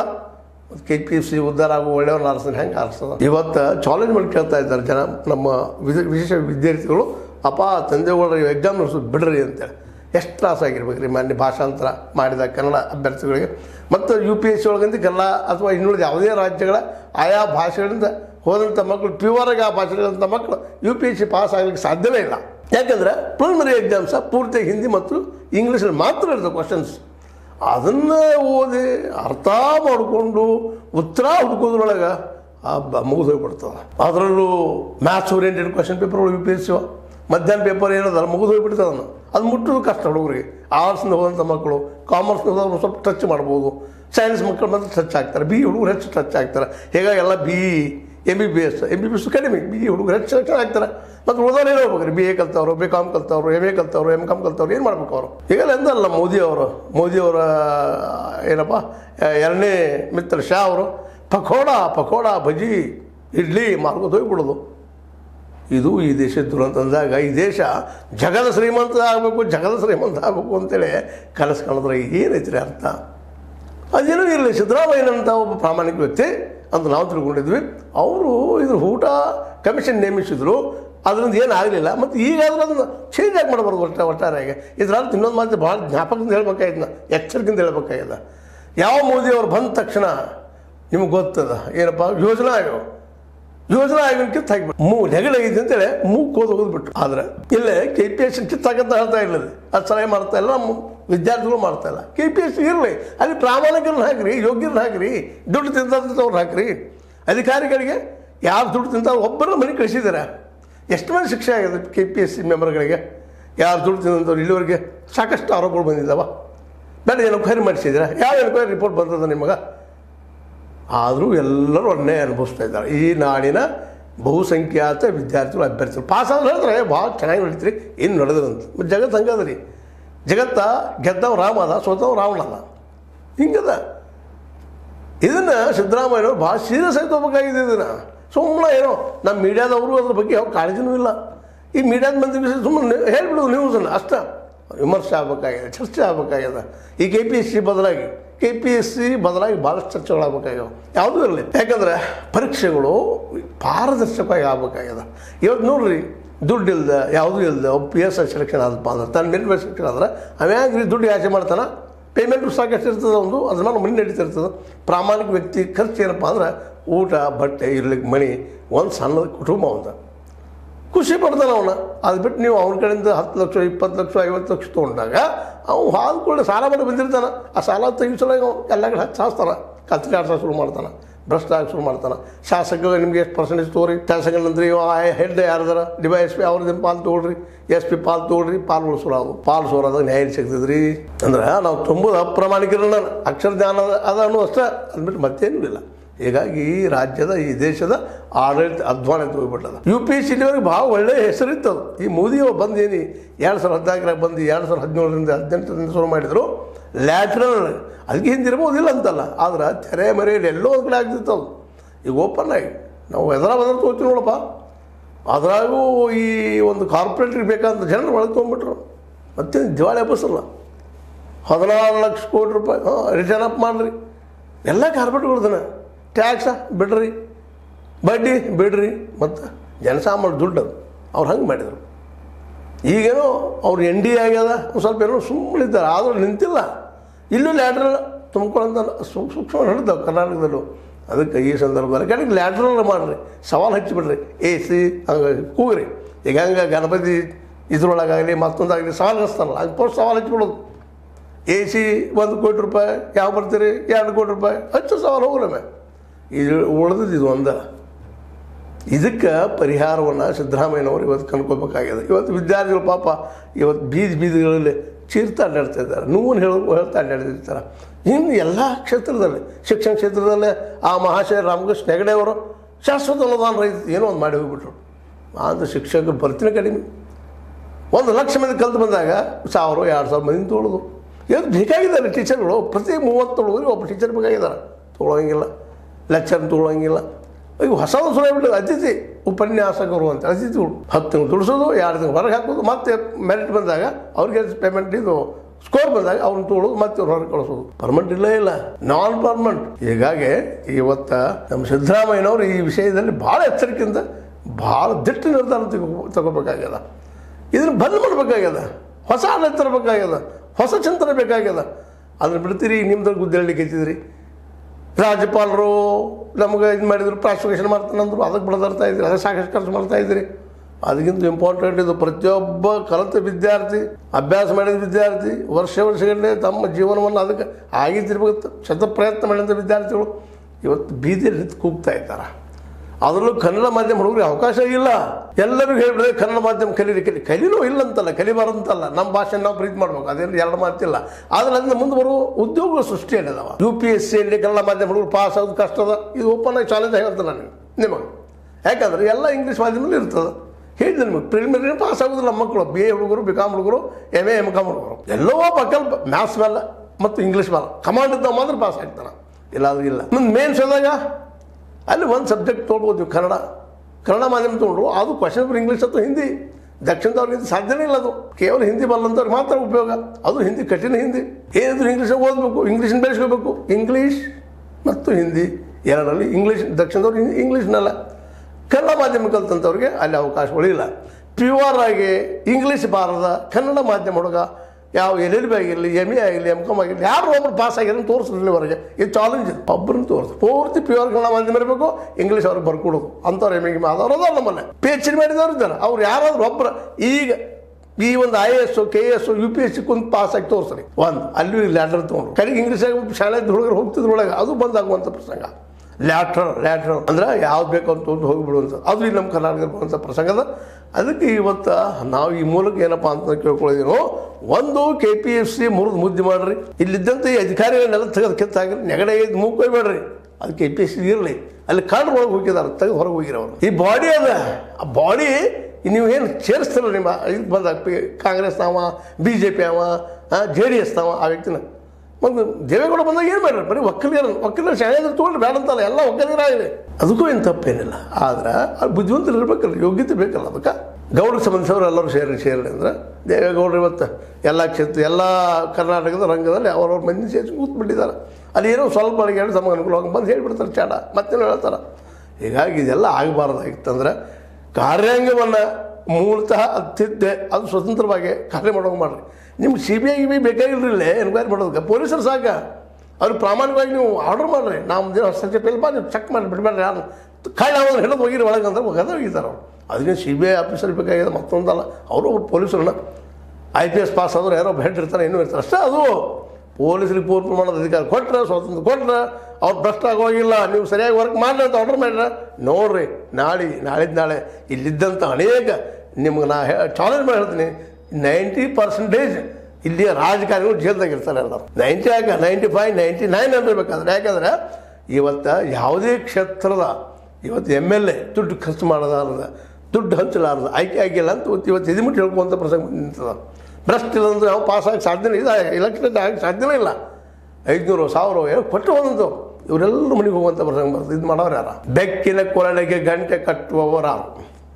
KPSC ಉದ್ಧಾರ ಆಗೋ ಒಳ್ಳೆಯವ್ರನ್ನ ಆರಿಸ್ತಾರೆ, ಹೆಂಗೆ ಆರಿಸ್ತದ? ಇವತ್ತು ಚಾಲೆಂಜ್ ಮಾಡಿ ಕೇಳ್ತಾ ಇದ್ದಾರೆ ಜನ, ನಮ್ಮ ವಿಶೇಷ ವಿದ್ಯಾರ್ಥಿಗಳು. ಅಪ್ಪ ತಂದೆಗಳ ಎಕ್ಸಾಮ್ ನಡೆಸೋದು ಬಿಡ್ರಿ ಅಂತೇಳಿ. ಎಷ್ಟು ತ್ರಾಸಾಗಿರ್ಬೇಕು ರೀ ಮಾನ್ಯ ಭಾಷಾಂತರ ಮಾಡಿದ ಕನ್ನಡ ಅಭ್ಯರ್ಥಿಗಳಿಗೆ. ಮತ್ತು UPSC ಒಳಗಂತ ಕನ್ನಡ ಅಥವಾ ಇನ್ನುಳಿದ ಯಾವುದೇ ರಾಜ್ಯಗಳ ಆಯಾ ಭಾಷೆಗಳಿಂದ ಹೋದಂಥ ಮಕ್ಕಳು ಪ್ಯೂರಾಗಿ ಆ ಭಾಷೆಗಳಂಥ ಮಕ್ಕಳು UPSC ಪಾಸ್ ಆಗಲಿಕ್ಕೆ ಸಾಧ್ಯವೇ ಇಲ್ಲ. ಯಾಕಂದರೆ ಪ್ರಿಲಿಮಿನರಿ ಎಕ್ಸಾಮ್ಸ ಪೂರ್ತಿ ಹಿಂದಿ ಮತ್ತು ಇಂಗ್ಲೀಷಲ್ಲಿ ಮಾತ್ರ ಇರ್ತದೆ ಕ್ವಶನ್ಸ್. ಅದನ್ನು ಓದಿ ಅರ್ಥ ಮಾಡಿಕೊಂಡು ಉತ್ತರ ಹುಡುಕೋದ್ರೊಳಗೆ ಮುಗಿದು ಹೋಗ್ಬಿಡ್ತದೆ. ಅದರಲ್ಲೂ ಮ್ಯಾಥ್ಸ್ ಓರಿಯೆಂಟೆಡ್ ಕ್ವಶನ್ ಪೇಪರ್ಗಳು UPSC ಮಧ್ಯಾಹ್ನ ಪೇಪರ್ ಏನದಲ್ಲ ಮುಗಿದು ಹೋಗ್ಬಿಡ್ತದೆ. ಅದು ಮುಟ್ಟೋದು ಕಷ್ಟ ಹುಡುಗರಿಗೆ. ಆರ್ಟ್ಸ್ನ ಹೋದಂಥ ಮಕ್ಕಳು, ಕಾಮರ್ಸ್ನ ಹೋದವರು ಸ್ವಲ್ಪ ಟಚ್ ಮಾಡ್ಬೋದು. ಸೈನ್ಸ್ ಮಕ್ಕಳು ಮಾತ್ರ ಟಚ್ ಆಗ್ತಾರೆ, BE ಹುಡುಗರು ಹೆಚ್ಚು ಟಚ್ ಆಗ್ತಾರೆ. ಹೀಗಾಗಿ ಎಲ್ಲ BE MBBS ಕಡಿಮೆ, BE ಹುಡುಗರು ಹೆಚ್ಚು ಆಗ್ತಾರೆ. ಮತ್ತು ಉಳಿದವ್ರು ಏನು ಹೋಗ್ಬೇಕು ರೀ? BA ಕಲ್ತವ್ರು, BCom ಕಲ್ತವ್ರು, MA ಕಲ್ತವ್ರು, MCom ಕಲ್ತವ್ರು ಏನು ಮಾಡ್ಬೇಕು ಅವರು? ಈಗಲ್ಲ ಎಂದಲ್ಲ ಮೋದಿಯವರ ಏನಪ್ಪ 2ನೇ ಮಿತ್ರ ಶಾ ಅವರು ಪಕೋಡ ಬಜ್ಜಿ ಇಡ್ಲಿ ಮಾರ್ಕೋದು ಹೋಗ್ಬಿಡೋದು. ಇದು ಈ ದೇಶದ ದುರಂತ ಅಂದಾಗ ಈ ದೇಶ ಜಗದ ಶ್ರೀಮಂತ ಆಗಬೇಕು ಅಂತೇಳಿ ಕನಸು ಕಾಣಿದ್ರೆ ಏನೈತಿ ರೀ ಅರ್ಥ? ಅದೇನೂ ಇರಲಿ. ಸಿದ್ದರಾಮಯ್ಯನಂಥ ಒಬ್ಬ ಪ್ರಾಮಾಣಿಕ ವ್ಯಕ್ತಿ ಅಂತ ನಾವು ತಿಳ್ಕೊಂಡಿದ್ವಿ. ಅವರು ಇದ್ರ ಊಟ ಕಮಿಷನ್ ನೇಮಿಸಿದ್ರು, ಅದರಿಂದ ಏನು ಆಗಲಿಲ್ಲ. ಮತ್ತು ಈಗಾದರೂ ಅದನ್ನು ಚೇಂಜ್ ಆಗಿ ಮಾಡಬಾರ್ದು ಒಟ್ಟಾರೆಯಾಗಿ. ಇದ್ರಲ್ಲಿ ಇನ್ನೊಂದು ಮಾತು ಭಾಳ ಜ್ಞಾಪಕದಿಂದ ಹೇಳ್ಬೇಕಾಗಿದ್ದ, ಎಚ್ಚರಿಕೆಯಿಂದ ಹೇಳ್ಬೇಕಾಗಿದೆ. ಯಾವ ಮೋದಿಯವ್ರು ಬಂದ ತಕ್ಷಣ ನಿಮಗೆ ಗೊತ್ತದ ಏನಪ್ಪ ಯೋಜನಾ ಆಯೋಗ ಕಿತ್ತಾಗಿಬಿಟ್ಟು ನೆಗಡಾಗಿದೆ ಅಂತೇಳಿ ಹೋದ್ಬಿಟ್ಟು. ಆದರೆ ಇಲ್ಲೇ KPSC ಕಿತ್ತಾಕಂತ ಹೇಳ್ತಾ ಇರಲಿಲ್ಲ, ಅದು ಸಲಹೆ ಮಾಡ್ತಾ ಇಲ್ಲ, ನಮ್ಮ ವಿದ್ಯಾರ್ಥಿಗಳು ಮಾಡ್ತಾ ಇಲ್ಲ. KPSC ಇರಲಿ, ಅಲ್ಲಿ ಪ್ರಾಮಾಣಿಕರನ್ನ ಹಾಕಿರಿ, ಯೋಗ್ಯರನ್ನ ಹಾಕಿರಿ, ದುಡ್ಡು ತಿಂತವ್ರು ಹಾಕಿರಿ. ಅಧಿಕಾರಿಗಳಿಗೆ ಯಾರು ದುಡ್ಡು ತಿಂತ ಒಬ್ಬರನ್ನ ಮನೆ ಕಳಿಸಿದ್ದಾರೆ. ಎಷ್ಟು ಮಂದಿ ಶಿಕ್ಷೆ ಆಗಿದೆ KPSC ಮೆಂಬರ್ಗಳಿಗೆ? ಯಾರು ದುಡ್ಡು ತಿಂತವ್ರು ಇಲ್ಲಿವರೆಗೆ ಸಾಕಷ್ಟು ಆರೋಪಗಳು ಬಂದಿದ್ದಾವೆ. ಬೇಡ ಎನ್ಕ್ವೈರಿ ಮಾಡಿಸಿದ್ದೀರಾ? ಯಾವ ಎನ್ಕ್ವೈರಿ ರಿಪೋರ್ಟ್ ಬಂದದ ನಿಮಗೆ? ಆದರೂ ಎಲ್ಲರೂ ಅನ್ಯಾಯ ಅನುಭವಿಸ್ತಾ ಇದ್ದಾರೆ. ಈ ನಾಡಿನ ಬಹುಸಂಖ್ಯಾತ ವಿದ್ಯಾರ್ಥಿಗಳು ಅಭ್ಯರ್ಥಿಗಳು ಪಾಸ್ ಆದ್ರೆ ಹೇಳಿದ್ರೆ ಭಾಳ ಚೆನ್ನಾಗಿ ನಡೀತೀರಿ, ಏನು ನಡೆದ್ರಂತ. ಮತ್ತು ಜಗತ್ತು ಹಂಗದ ರೀ. ಜಗತ್ತ ಗೆದ್ದವ ರಾಮ ಅದ, ಸೋತವ ರಾವಣ ಅಲ್ಲ, ಹಿಂಗದ. ಇದನ್ನು ಸಿದ್ದರಾಮಯ್ಯನವ್ರು ಭಾಳ ಸೀರಿಯಸ್ ಆಗಿ ತಗೋಬೇಕಾಗಿದೆ. ಇದನ್ನು ಸುಮ್ಮನೆ ಏನೋ ನಮ್ಮ ಮೀಡಿಯಾದವರು ಅದ್ರ ಬಗ್ಗೆ ಯಾವ ಕಾಳಜಿನೂ ಇಲ್ಲ. ಈ ಮೀಡಿಯಾದ ಮಂದಿಗೆ ಸುಮ್ಮನೆ ಹೇಳ್ಬಿಡೋದು ನ್ಯೂಸನ್ನು ಅಷ್ಟೇ. ವಿಮರ್ಶೆ ಆಗಬೇಕಾಗಿದೆ, ಚರ್ಚೆ ಆಗಬೇಕಾಗ್ಯದ. ಈ KPSC ಬದಲಾಗಿ ಭಾಳಷ್ಟು ಚರ್ಚೆಗಳಾಗಬೇಕಾಗ್ಯಾವ. ಯಾವುದೂ ಇರಲಿ, ಯಾಕಂದ್ರೆ ಪರೀಕ್ಷೆಗಳು ಪಾರದರ್ಶಕವಾಗಿ ಆಗಬೇಕಾಗ್ಯದ. ಇವತ್ತು ನೋಡ್ರಿ, ದುಡ್ಡು ಇಲ್ದೆ ಯಾವುದೂ ಇಲ್ಲದೆ ಒಬ್ಬ PSI ಸೆಲೆಕ್ಷನ್ ಆದಪ್ಪ ಅಂದ್ರೆ, ತನ್ನ ಮೇಲ್ಮೇಲೆ ಸೆಲೆಕ್ಷನ್ ಆದ್ರೆ ಅವ್ಯಾಗ್ರಿ ದುಡ್ಡು ಆಸೆ ಮಾಡ್ತಾನೆ. ಪೇಮೆಂಟು ಸಾಕಷ್ಟು ಇರ್ತದೆ, ಒಂದು ಅದ್ರ ಮೇಲೆ ಮನೆ ನಡೀತಿರ್ತದೆ. ಪ್ರಾಮಾಣಿಕ ವ್ಯಕ್ತಿ ಖರ್ಚು ಏನಪ್ಪ ಅಂದ್ರೆ ಊಟ, ಬಟ್ಟೆ, ಇರ್ಲಿಕ್ಕೆ ಮಣಿ, ಒಂದು ಸಣ್ಣದ ಕುಟುಂಬ ಅಂತ ಖುಷಿ ಪಡ್ತಾನೆ ಅವನ. ಅದು ಬಿಟ್ಟು ನೀವು ಅವನ ಕಡೆಯಿಂದ 10 ಲಕ್ಷ 20 ಲಕ್ಷ 50 ಲಕ್ಷ ತೊಗೊಂಡಾಗ ಅವ್ನು ಹಾದ್ಕೊಳ್ಳಿ ಸಾಲ ಮಾಡಿ ಬಂದಿರ್ತಾನೆ. ಆ ಸಾಲ ತೆಗಿಸಲಾಗ ಎಲ್ಲ ಕಡೆ ಹಾಸ್ತಾನೆ, ಕತ್ರಿ ಆಡ್ಸೋಕೆ ಶುರು ಮಾಡ್ತಾನೆ, ಭ್ರಷ್ಟ ಆಗಿ ಶುರು ಮಾಡ್ತಾನೆ. ಶಾಸಕ ನಿಮ್ಗೆ ಎಷ್ಟು ಪರ್ಸೆಂಟೇಜ್ ತೋರಿ, ಶಾಸಕನಂದ್ರೆ ಹೆಡ್ ಯಾರ್ದಾರ DYSP ಅವ್ರದ್ದು ಪಾಲು ತೊಗೊಳ್ರಿ, SP ಪಾಲು ತೊಗೊಳ್ರಿ, ಪಾಲು ಸೋರಾದಾಗ ನ್ಯಾಯ ಸಿಗ್ತದ್ರಿ. ಅಂದ್ರೆ ನಾವು ತುಂಬೋದು ಅಪ್ರಾಮಾಣಿಕರನ್ನ, ಅಕ್ಷರ ಜ್ಞಾನ ಅದ ಅನ್ನೋ ಅಷ್ಟೇ, ಅಂದ್ಬಿಟ್ಟು ಮತ್ತೇನೂ ಇಲ್ಲ. ಹೀಗಾಗಿ ಈ ರಾಜ್ಯದ, ಈ ದೇಶದ ಆಡಳಿತ ಅಧ್ವಾನ ಹೋಗ್ಬಿಟ್ಟದ. UPSC ಇಲ್ಲಿವರೆಗೆ ಭಾಳ ಒಳ್ಳೆಯ ಹೆಸರಿತ್ತದು. ಈ ಮೋದಿ ಬಂದು 2014 ಬಂದು 2017ರಿಂದ 2018ರಿಂದ ಶುರು ಮಾಡಿದರು ಲ್ಯಾಟ್ರಲ್. ಅದಕ್ಕೆ ಹಿಂದಿರ್ಬೋದಿಲ್ಲ ಅಂತಲ್ಲ, ಆದ್ರೆ ತೆರೆ ಮರೆಯಲ್ಲಿ ಎಲ್ಲೋ ಒಂದು ಕಡೆ ಆಗ್ತಿತ್ತು ಅದು. ಈಗ ಓಪನ್ ಆಗಿ ನಾವು ಬದಲು ತೋರ್ತೀವಿ ನೋಡಪ್ಪ. ಅದ್ರಾಗೂ ಈ ಒಂದು ಕಾರ್ಪೊರೇಟ್ರಿಗೆ ಬೇಕಾದಂಥ ಜನರು ಒಳಗೆ ತೊಗೊಂಡ್ಬಿಟ್ರು. ಮತ್ತೆ ದಿವಾಳಿ ಹಬ್ಬಸಲ್ಲ, 14 ಲಕ್ಷ ಕೋಟಿ ರೂಪಾಯಿ ರಿಟರ್ನ್ ಅಪ್ ಮಾಡಿರಿ. ಎಲ್ಲ ಕಾರ್ಪೊರೇಟ್ಗಳ್ದನ ಟ್ಯಾಕ್ಸ ಬಿಡ್ರಿ, ಬಡ್ಡಿ ಬಿಡ್ರಿ, ಮತ್ತು ಜನಸಾಮಾನ್ಯ ದುಡ್ಡು ಅವ್ರು ಹಂಗೆ ಮಾಡಿದರು. ಈಗೇನೋ ಅವ್ರು ND ಆಗ್ಯದ, ಒಂದು ಸ್ವಲ್ಪ ಏನೋ ಸುಮ್ಮನಿದ್ದಾರೆ, ಆದರೂ ನಿಂತಿಲ್ಲ. ಇಲ್ಲೂ ಲ್ಯಾಟ್ರಲ್ ತುಂಬ್ಕೊಳ್ಳೋಂಥ ಸೂಕ್ಷ್ಮ ನಡೆದವು ಕರ್ನಾಟಕದಲ್ಲೂ. ಅದಕ್ಕೆ ಈ ಸಂದರ್ಭದಲ್ಲಿ ಕಡೆಗೆ ಲ್ಯಾಟ್ರಲ್ ಮಾಡಿರಿ, ಸವಾಲು ಹಚ್ಚಿಬಿಡ್ರಿ, AC ಹಂಗೆ ಕೂಗ್ರಿ. ಈಗ ಹಂಗೆ ಗಣಪತಿ ಇದ್ರೊಳಗಾಗಲಿ ಮತ್ತೊಂದಾಗಲಿ ಸವಾಲು ಹಚ್ತಾರಲ್ಲ, ಅದು ಪೋಸ್ಟ್ ಸವಾಲು ಹಚ್ಬಿಡೋದು. AC 1 ಕೋಟಿ ರೂಪಾಯಿ ಯಾವ ಬರ್ತೀರಿ, 2 ಕೋಟಿ ರೂಪಾಯಿ ಹಚ್ಚು ಸವಾಲು ಹೋಗ್ರಮ್ಮೆ. ಇದು ಉಳಿದಿದ್ದು ಇದು ಒಂದ. ಇದಕ್ಕೆ ಪರಿಹಾರವನ್ನು ಸಿದ್ದರಾಮಯ್ಯನವರು ಇವತ್ತು ಕಂಡ್ಕೋಬೇಕಾಗಿದೆ. ಇವತ್ತು ವಿದ್ಯಾರ್ಥಿಗಳು ಪಾಪ ಇವತ್ತು ಬೀದಿಗಳಲ್ಲಿ ಚೀರ್ತಾ ಅಡ್ಡಾಡ್ತಾ ಇದ್ದಾರೆ, ನೋವನ್ನು ಹೇಳ್ತಾ ಅಡ್ಡಾಡ್ತಿರ್ತಾರೆ. ಇನ್ನು ಎಲ್ಲ ಕ್ಷೇತ್ರದಲ್ಲಿ, ಶಿಕ್ಷಣ ಕ್ಷೇತ್ರದಲ್ಲೇ ಆ ಮಹಾಶಯ ರಾಮಕೃಷ್ಣ ಹೆಗಡೆ ಅವರು ಶಾಶ್ವತ ಅನುದಾನ ರೈತ ಏನೋ ಒಂದು ಮಾಡಿ ಹೋಗ್ಬಿಟ್ರು. ಆದರೆ ಶಿಕ್ಷಕರು ಬರ್ತಿನ ಕಡಿಮೆ. 1 ಲಕ್ಷ ಮಂದಿ ಕಲ್ತು ಬಂದಾಗ 1000 2000 ಮಂದಿ ತೊಗೊಳ್ಳೋದು. ಇವತ್ತು ಬೇಕಾಗಿದ್ದಾರೆ ಟೀಚರ್ಗಳು. ಪ್ರತಿ 30 ಹುಡುಗರಿಗೆ ಒಬ್ಬ ಟೀಚರ್ ಬೇಕಾಗಿದ್ದಾರೆ. ತೊಗೊಳಂಗಿಲ್ಲ, ಲೆಕ್ಚರ್ ತೊಗೊಳಂಗಿಲ್ಲ. ಈಗ ಹೊಸದು ಸುಳ್ಳಿಬಿಟ್ಟು ಅತಿಥಿ ಉಪನ್ಯಾಸಕರು ಅಂತ ಅತಿಥಿಗಳು 10 ತಿಂಗಳು ದುಡಿಸೋದು, 2 ತಿಂಗಳು ಹೊರಗೆ ಹಾಕೋದು, ಮತ್ತೆ ಮೆರಿಟ್ ಬಂದಾಗ ಅವ್ರಿಗೆ ಪೇಮೆಂಟ್ ಇದು ಸ್ಕೋರ್ ಬಂದಾಗ ಅವ್ರನ್ನ ತೊಗೊಳ್ಳೋದು, ಮತ್ತೆ ಅವ್ರು ಹೊರಗೆ ಕಳಿಸೋದು. ಪರ್ಮನೆಂಟ್ ಇಲ್ಲ, ನಾನ್ ಪರ್ಮನೆಂಟ್. ಹೀಗಾಗಿ ಇವತ್ತು ನಮ್ಮ ಸಿದ್ದರಾಮಯ್ಯನವರು ಈ ವಿಷಯದಲ್ಲಿ ಭಾಳ ಎಚ್ಚರಿಕೆಯಿಂದ ಭಾಳ ದಿಟ್ಟ ನಿರ್ಧಾರ ತಗೋಬೇಕಾಗ್ಯದ. ಇದನ್ನು ಬಂದ್ ಮಾಡಬೇಕಾಗ್ಯದ, ಹೊಸ ಆಡಳಿತ ತರಬೇಕಾಗ್ಯದ, ಹೊಸ ಚಿಂತನೆ ಬೇಕಾಗ್ಯದ. ಅದನ್ನು ಬಿಡ್ತೀರಿ, ನಿಮ್ದು ಗುದ್ದಲಿಕ್ಕೆ ಎತ್ತಿದ್ರಿ. ರಾಜ್ಯಪಾಲರು ನಮಗೆ ಇದು ಮಾಡಿದ್ರು, ಪ್ರಾಸಿಕ್ಯೂಷನ್ ಮಾಡ್ತಾನಂದ್ರು, ಅದಕ್ಕೆ ಬಡದಾಡ್ತಾ ಇದ್ರಿ, ಅದಕ್ಕೆ ಸಾಕಷ್ಟು ಖರ್ಚು ಮಾಡ್ತಾಯಿದ್ರಿ. ಅದಕ್ಕಿಂತ ಇಂಪಾರ್ಟೆಂಟ್ ಇದು ಪ್ರತಿಯೊಬ್ಬ ಕಲಿತ ವಿದ್ಯಾರ್ಥಿ, ಅಭ್ಯಾಸ ಮಾಡಿದ ವಿದ್ಯಾರ್ಥಿ ವರ್ಷಗಟ್ಟಲೆ ತಮ್ಮ ಜೀವನವನ್ನು ಅದಕ್ಕೆ ಆಗಿದ್ದಿರ್ಬೇಕು ಶತ ಪ್ರಯತ್ನ ಮಾಡಿದಂಥ ವಿದ್ಯಾರ್ಥಿಗಳು ಇವತ್ತು ಬೀದಿಯಲ್ಲಿ ನಿಂತು ಕೂಗ್ತಾ ಇದ್ದಾರೆ. ಅದರಲ್ಲೂ ಕನ್ನಡ ಮಾಧ್ಯಮ ಹುಡುಗರಿಗೆ ಅವಕಾಶ ಇಲ್ಲ. ಎಲ್ಲರಿಗೂ ಹೇಳಿಬಿಡಿದ್ರೆ ಕನ್ನಡ ಮಾಧ್ಯಮ ಕಲೀನೂ ಇಲ್ಲಂತಲ್ಲ, ಕಲಿಬಾರಂತಲ್ಲ. ನಮ್ಮ ಭಾಷೆ ನಾವು ಪ್ರೀತಿ ಮಾಡ್ಬೇಕು, ಅದೇನು 2 ಮಾತಿಲ್ಲ. ಆದರೆ ಅದರಿಂದ ಮುಂದೆ ಬರುವ ಉದ್ಯೋಗಗಳು ಸೃಷ್ಟಿಯಾಗಿದ್ದಾವ. UPSCಯಲ್ಲಿ ಕನ್ನಡ ಮಾಧ್ಯಮ ಹುಡುಗರು ಪಾಸ್ ಆಗೋದು ಕಷ್ಟದ. ಇದು ಓಪನ್ ಆಗಿ ಚಾಲೆಂಜ್ ಹೇಳ್ತಾನೆ ನಾನು ನಿಮಗೆ. ಯಾಕಂದರೆ ಎಲ್ಲ ಇಂಗ್ಲೀಷ್ ಮಾಧ್ಯಮದಲ್ಲಿ ಇರ್ತದೆ. ಹೇಳಿದೆ ನಿಮಗೆ, ಪ್ರಿಲಿಮಿನರಿ ಪಾಸ್ ಆಗೋದಿಲ್ಲ ಮಕ್ಕಳು. BA ಹುಡುಗರು, BCom ಹುಡುಗರು, MA MCom ಹುಡುಗರು ಎಲ್ಲೋ ಪಕ್ಕಲ್ ಮ್ಯಾಥ್ಸ್ ಮೇಲೆ ಮತ್ತು ಇಂಗ್ಲೀಷ್ ಮೇಲೆ ಕಮಾಂಡ್ ಇದ್ದಾಗ ಮಾತ್ರ ಪಾಸ್ ಆಗ್ತಾನೆ, ಇಲ್ಲಾದ್ರೂ ಇಲ್ಲ. ಮುಂದೆ ಮೇನ್ಸ್ ಹೋದಾಗ ಅಲ್ಲಿ ಒಂದು ಸಬ್ಜೆಕ್ಟ್ ತೊಗೊಳ್ಬೋದು. ಕನ್ನಡ ಮಾಧ್ಯಮ ತೊಗೊಂಡ್ರು, ಅದು ಕ್ವಶನ್ ಪೇಪರ್ ಇಂಗ್ಲೀಷ್ ಅಥವಾ ಹಿಂದಿ. ದಕ್ಷಿಣದವ್ರಿಗೆ ಸಾಧ್ಯನೇ ಇಲ್ಲ. ಅದು ಕೇವಲ ಹಿಂದಿ ಬಲ್ಲಂಥವ್ರಿಗೆ ಮಾತ್ರ ಉಪಯೋಗ. ಅದು ಹಿಂದಿ ಕಠಿಣ ಹಿಂದಿ. ಏನಿದ್ರು ಇಂಗ್ಲೀಷಾಗಿ ಓದಬೇಕು, ಇಂಗ್ಲೀಷನ್ನ ಬೆಳೆಸ್ಕೋಬೇಕು. ಇಂಗ್ಲೀಷ್ ಮತ್ತು ಹಿಂದಿ ಎರಡರಲ್ಲಿ ಇಂಗ್ಲೀಷ್ ದಕ್ಷಿಣದವ್ರು ಇಂಗ್ಲೀಷ್ನಲ್ಲ. ಕನ್ನಡ ಮಾಧ್ಯಮ ಕಲ್ತಂಥವ್ರಿಗೆ ಅಲ್ಲಿ ಅವಕಾಶಗಳಿಲ್ಲ. ಪ್ಯೂರ್ ಆಗಿ ಇಂಗ್ಲೀಷ್ ಬಾರದ ಕನ್ನಡ ಮಾಧ್ಯಮ ಹುಡುಗ ಯಾವ LLB ಆಗಿರಲಿ, MA ಆಗಿರಲಿ, MCom ಆಗಿರಲಿ, ಯಾರು ಒಬ್ಬರು ಪಾಸ್ ಆಗಿರೋದು ತೋರಿಸಿರ್ಲಿವರೆಗೆ. ಇದು ಚಾಲೆಂಜ್. ಒಬ್ಬರನ್ನ ತೋರಿಸಿ ಪೂರ್ತಿ ಪ್ಯೂರ್ ಕನ್ನಡ ಮಾಧ್ಯಮ ಇರಬೇಕು, ಇಂಗ್ಲೀಷ್ ಅವ್ರಿಗೆ ಬರ್ಕೊಡೋದು. ಅಂಥವ್ರು MA ಆದವ್ರು ಅದ ನಮ್ಮಲ್ಲಿ PhD ಮಾಡಿದವ್ರು ಇದ್ದಾರೆ. ಅವ್ರು ಯಾರಾದ್ರೂ ಒಬ್ಬರು ಈಗ ಈ ಒಂದು IAS KS UPSC ಕುಂತು ಪಾಸ್ ಆಗಿ ತೋರಿಸ್ರಿ ಒಂದು ಅಲ್ಲಿ ಲ್ಯಾಟ್ರಲ್ ತೊಗೊಂಡು ಕಡೆಗೆ ಇಂಗ್ಲೀಷಾಗಿ ಶಾಲೆ ಹುಡುಗರು ಹೋಗ್ತಿದ್ರೊಳಗೆ ಅದು ಬಂದಾಗುವಂಥ ಪ್ರಸಂಗ. ಲ್ಯಾಟ್ರಲ್ ಅಂದ್ರೆ ಯಾವ್ದು ಬೇಕು ಅಂತ ಹೋಗಿಬಿಡುವಂಥ ಅದು ಇಲ್ಲಿ ನಮ್ಮ ಕರ್ನಾಟಕದಲ್ಲಿ ಬರುವಂಥ ಪ್ರಸಂಗದ. ಅದಕ್ಕೆ ಇವತ್ತು ನಾವು ಈ ಮೂಲಕ ಏನಪ್ಪ ಅಂತ ಕೇಳ್ಕೊಳ್ಳೋದೇನೋ, ಒಂದು KPSC ಮುದ್ದೆ ಮಾಡ್ರಿ. ಇಲ್ಲಿದ್ದಂಥ ಈ ಅಧಿಕಾರಿಗಳನ್ನೆಲ್ಲ ತೆಗೆದು ಕಿತ್ತಾಗ್ರಿ, ನೆಗಡೆ ಮೂಗು ಕೊಯ್ಬೇಡ್ರಿ. ಅದು KPSC ಇರಲಿ, ಅಲ್ಲಿ ಕಾಡು ಒಳಗೆ ಹೋಗಿದ್ದಾರೆ, ತೆಗೆದು ಹೊರಗೆ ಹೋಗಿರೋರು. ಈ ಬಾಡಿ ಅದ, ಆ ಬಾಡಿ ನೀವು ಏನು ಸೇರಿಸ್ತಿರಲ್ಲ ನಿಮ್ಮ ಇದಕ್ಕೆ ಬಂದಾಗ ಕಾಂಗ್ರೆಸ್ನವ, BJP JDS ಆ ವ್ಯಕ್ತಿನ ಮತ್ತು ದೇವೇಗೌಡ ಬಂದಾಗ ಏನು ಮಾಡ್ರಿ ಬರೀ ಒಕ್ಕಲಿಗರ ಶಾಲೆಗಳು ತೊಗೊಂಡ್ರೆ ಬೇಡ ಅಂತಲ್ಲ, ಎಲ್ಲ ಒಕ್ಕಲಿಗರಾಗಲಿ, ಅದಕ್ಕೂ ಏನು ತಪ್ಪೇನಿಲ್ಲ. ಆದ್ರೆ ಅದು ಬುದ್ಧಿವಂತರು ಇರಬೇಕಲ್ಲ, ಯೋಗ್ಯತೆ ಬೇಕಲ್ಲ. ಅದಕ್ಕೆ ಗೌಡರಿಗೆ ಸಂಬಂಧಿಸಿದವರು ಎಲ್ಲರೂ ಸೇರಿ ಅಂದರೆ ದೇವೇಗೌಡರು ಇವತ್ತು ಎಲ್ಲ ಕ್ಷೇತ್ರ ಎಲ್ಲ ಕರ್ನಾಟಕದ ರಂಗದಲ್ಲಿ ಅವ್ರವ್ರ ಮಂದಿ ಸೇರಿಸಿ ಕೂತ್ಬಿಟ್ಟಿದ್ದಾರೆ. ಅಲ್ಲಿ ಏನೋ ಸ್ವಲ್ಪ ಅಡುಗೆ ತಮಗೆ ಅನುಕೂಲವಾಗಿ ಬಂದು ಹೇಳಿಬಿಡ್ತಾರೆ ಚಾಡ, ಮತ್ತೇನೋ ಹೇಳ್ತಾರೆ. ಹೀಗಾಗಿ ಇದೆಲ್ಲ ಆಗಬಾರ್ದಾಗಿತ್ತಂದ್ರೆ ಕಾರ್ಯಾಂಗವನ್ನು ಮೂಲತಃ ತಿದ್ದೆ ಅದು ಸ್ವತಂತ್ರವಾಗಿ ಕಾರ್ಯ ಮಾಡೋಂಗೆ ಮಾಡಿರಿ. ನಿಮ್ಗೆ CBI ಬೇಕಾಗಿರಲಿಲ್ಲ ಎನ್ಕ್ವೈರಿ ಮಾಡೋದಕ್ಕೆ, ಪೊಲೀಸರು ಸಾಕ. ಅವ್ರಿಗೆ ಪ್ರಾಮಾಣಿಕವಾಗಿ ನೀವು ಆರ್ಡರ್ ಮಾಡಿರಿ, ನಾವು ದಿನ ಹಸ್ತಕ್ಷೇಪ ಇಲ್ಲಪ್ಪ, ನೀವು ಚೆಕ್ ಮಾಡಿ ಬಿಡಬೇಡ್ರಿ, ಯಾರು ಕಾಯಿ ನಾವು ಹಿಡಿದು ಹೋಗಿರಿ ಒಳಗೆ ಅಂತ ಹೋಗಿದ್ದಾರೆ ಅವ್ರು. ಅದಕ್ಕೆ CBI ಆಫೀಸರ್ ಬೇಕಾಗಿದೆ, ಮತ್ತೊಂದಲ್ಲ. ಅವರು ಪೊಲೀಸರನ್ನ IPS ಪಾಸ್ ಆದರೂ ಯಾರೋ ಹೆಡ್ ಇರ್ತಾರೆ, ಇನ್ನೂ ಇರ್ತಾರೆ ಅಷ್ಟೇ. ಅದು ಪೊಲೀಸರಿಗೆ ಪೂರ್ಣ ಪ್ರಮಾಣದ ಅಧಿಕಾರ ಕೊಟ್ಟರೆ, ಸ್ವಾತಂತ್ರ್ಯ ಕೊಟ್ಟರೆ, ಅವ್ರು ಭ್ರಷ್ಟ ಆಗೋಗಿಲ್ಲ, ನೀವು ಸರಿಯಾಗಿ ವರ್ಕ್ ಮಾಡಿರಿ ಅಂತ ಆರ್ಡರ್ ಮಾಡಿದ್ರೆ ನೋಡಿರಿ, ನಾಳೆ ಇಲ್ಲಿದ್ದಂಥ ಅನೇಕ ನಿಮ್ಗೆ ನಾ ಚಾಲೆಂಜ್ ಮಾಡಿ ಹೇಳ್ತೀನಿ, 90% ಇಲ್ಲಿಯ ರಾಜಕಾರಣಿಗಳು ಜೈಲ್ದಾಗಿರ್ತಾರೆ ಎಲ್ಲರೂ. 90 ಯಾಕೆ 95, 99 ಅಂದಿರ್ಬೇಕಾದ್ರೆ. ಯಾಕಂದರೆ ಇವತ್ತು ಯಾವುದೇ ಕ್ಷೇತ್ರದ ಇವತ್ತು MLA ದುಡ್ಡು ಖರ್ಚು ಮಾಡೋದಾರದ, ದುಡ್ಡು ಹಂಚಲಾರ್ದು, ಆಯ್ಕೆ ಆಗಿಲ್ಲ ಅಂತ ಇವತ್ತು ಎದಿಮಿಟ್ಟು ಹೇಳ್ಕೊಂತ ಪ್ರಸಂಗ ನಿಂತದ. ಭ್ರಷ್ಟ ಇಲ್ಲ ಅಂದ್ರೆ ನಾವು ಪಾಸಾಗಿ ಸಾಧ್ಯನೇ ಇದೆ, ಎಲೆಕ್ಷನ್ ಆಗಕ್ಕೆ ಸಾಧ್ಯನೇ ಇಲ್ಲ. 500, 1000 ಏನೋ ಕೊಟ್ಟು ಹೋದಂಥವು ಇವರೆಲ್ಲರೂ ಮನೆಗೆ ಹೋಗುವಂಥ ಪ್ರಸಂಗ ಬರ್ತದೆ. ಇದು ಮಾಡೋರು ಯಾರ? ಬೆಕ್ಕಿನ ಕೊರಳಿಗೆ ಗಂಟೆ ಕಟ್ಟುವವರಾರು.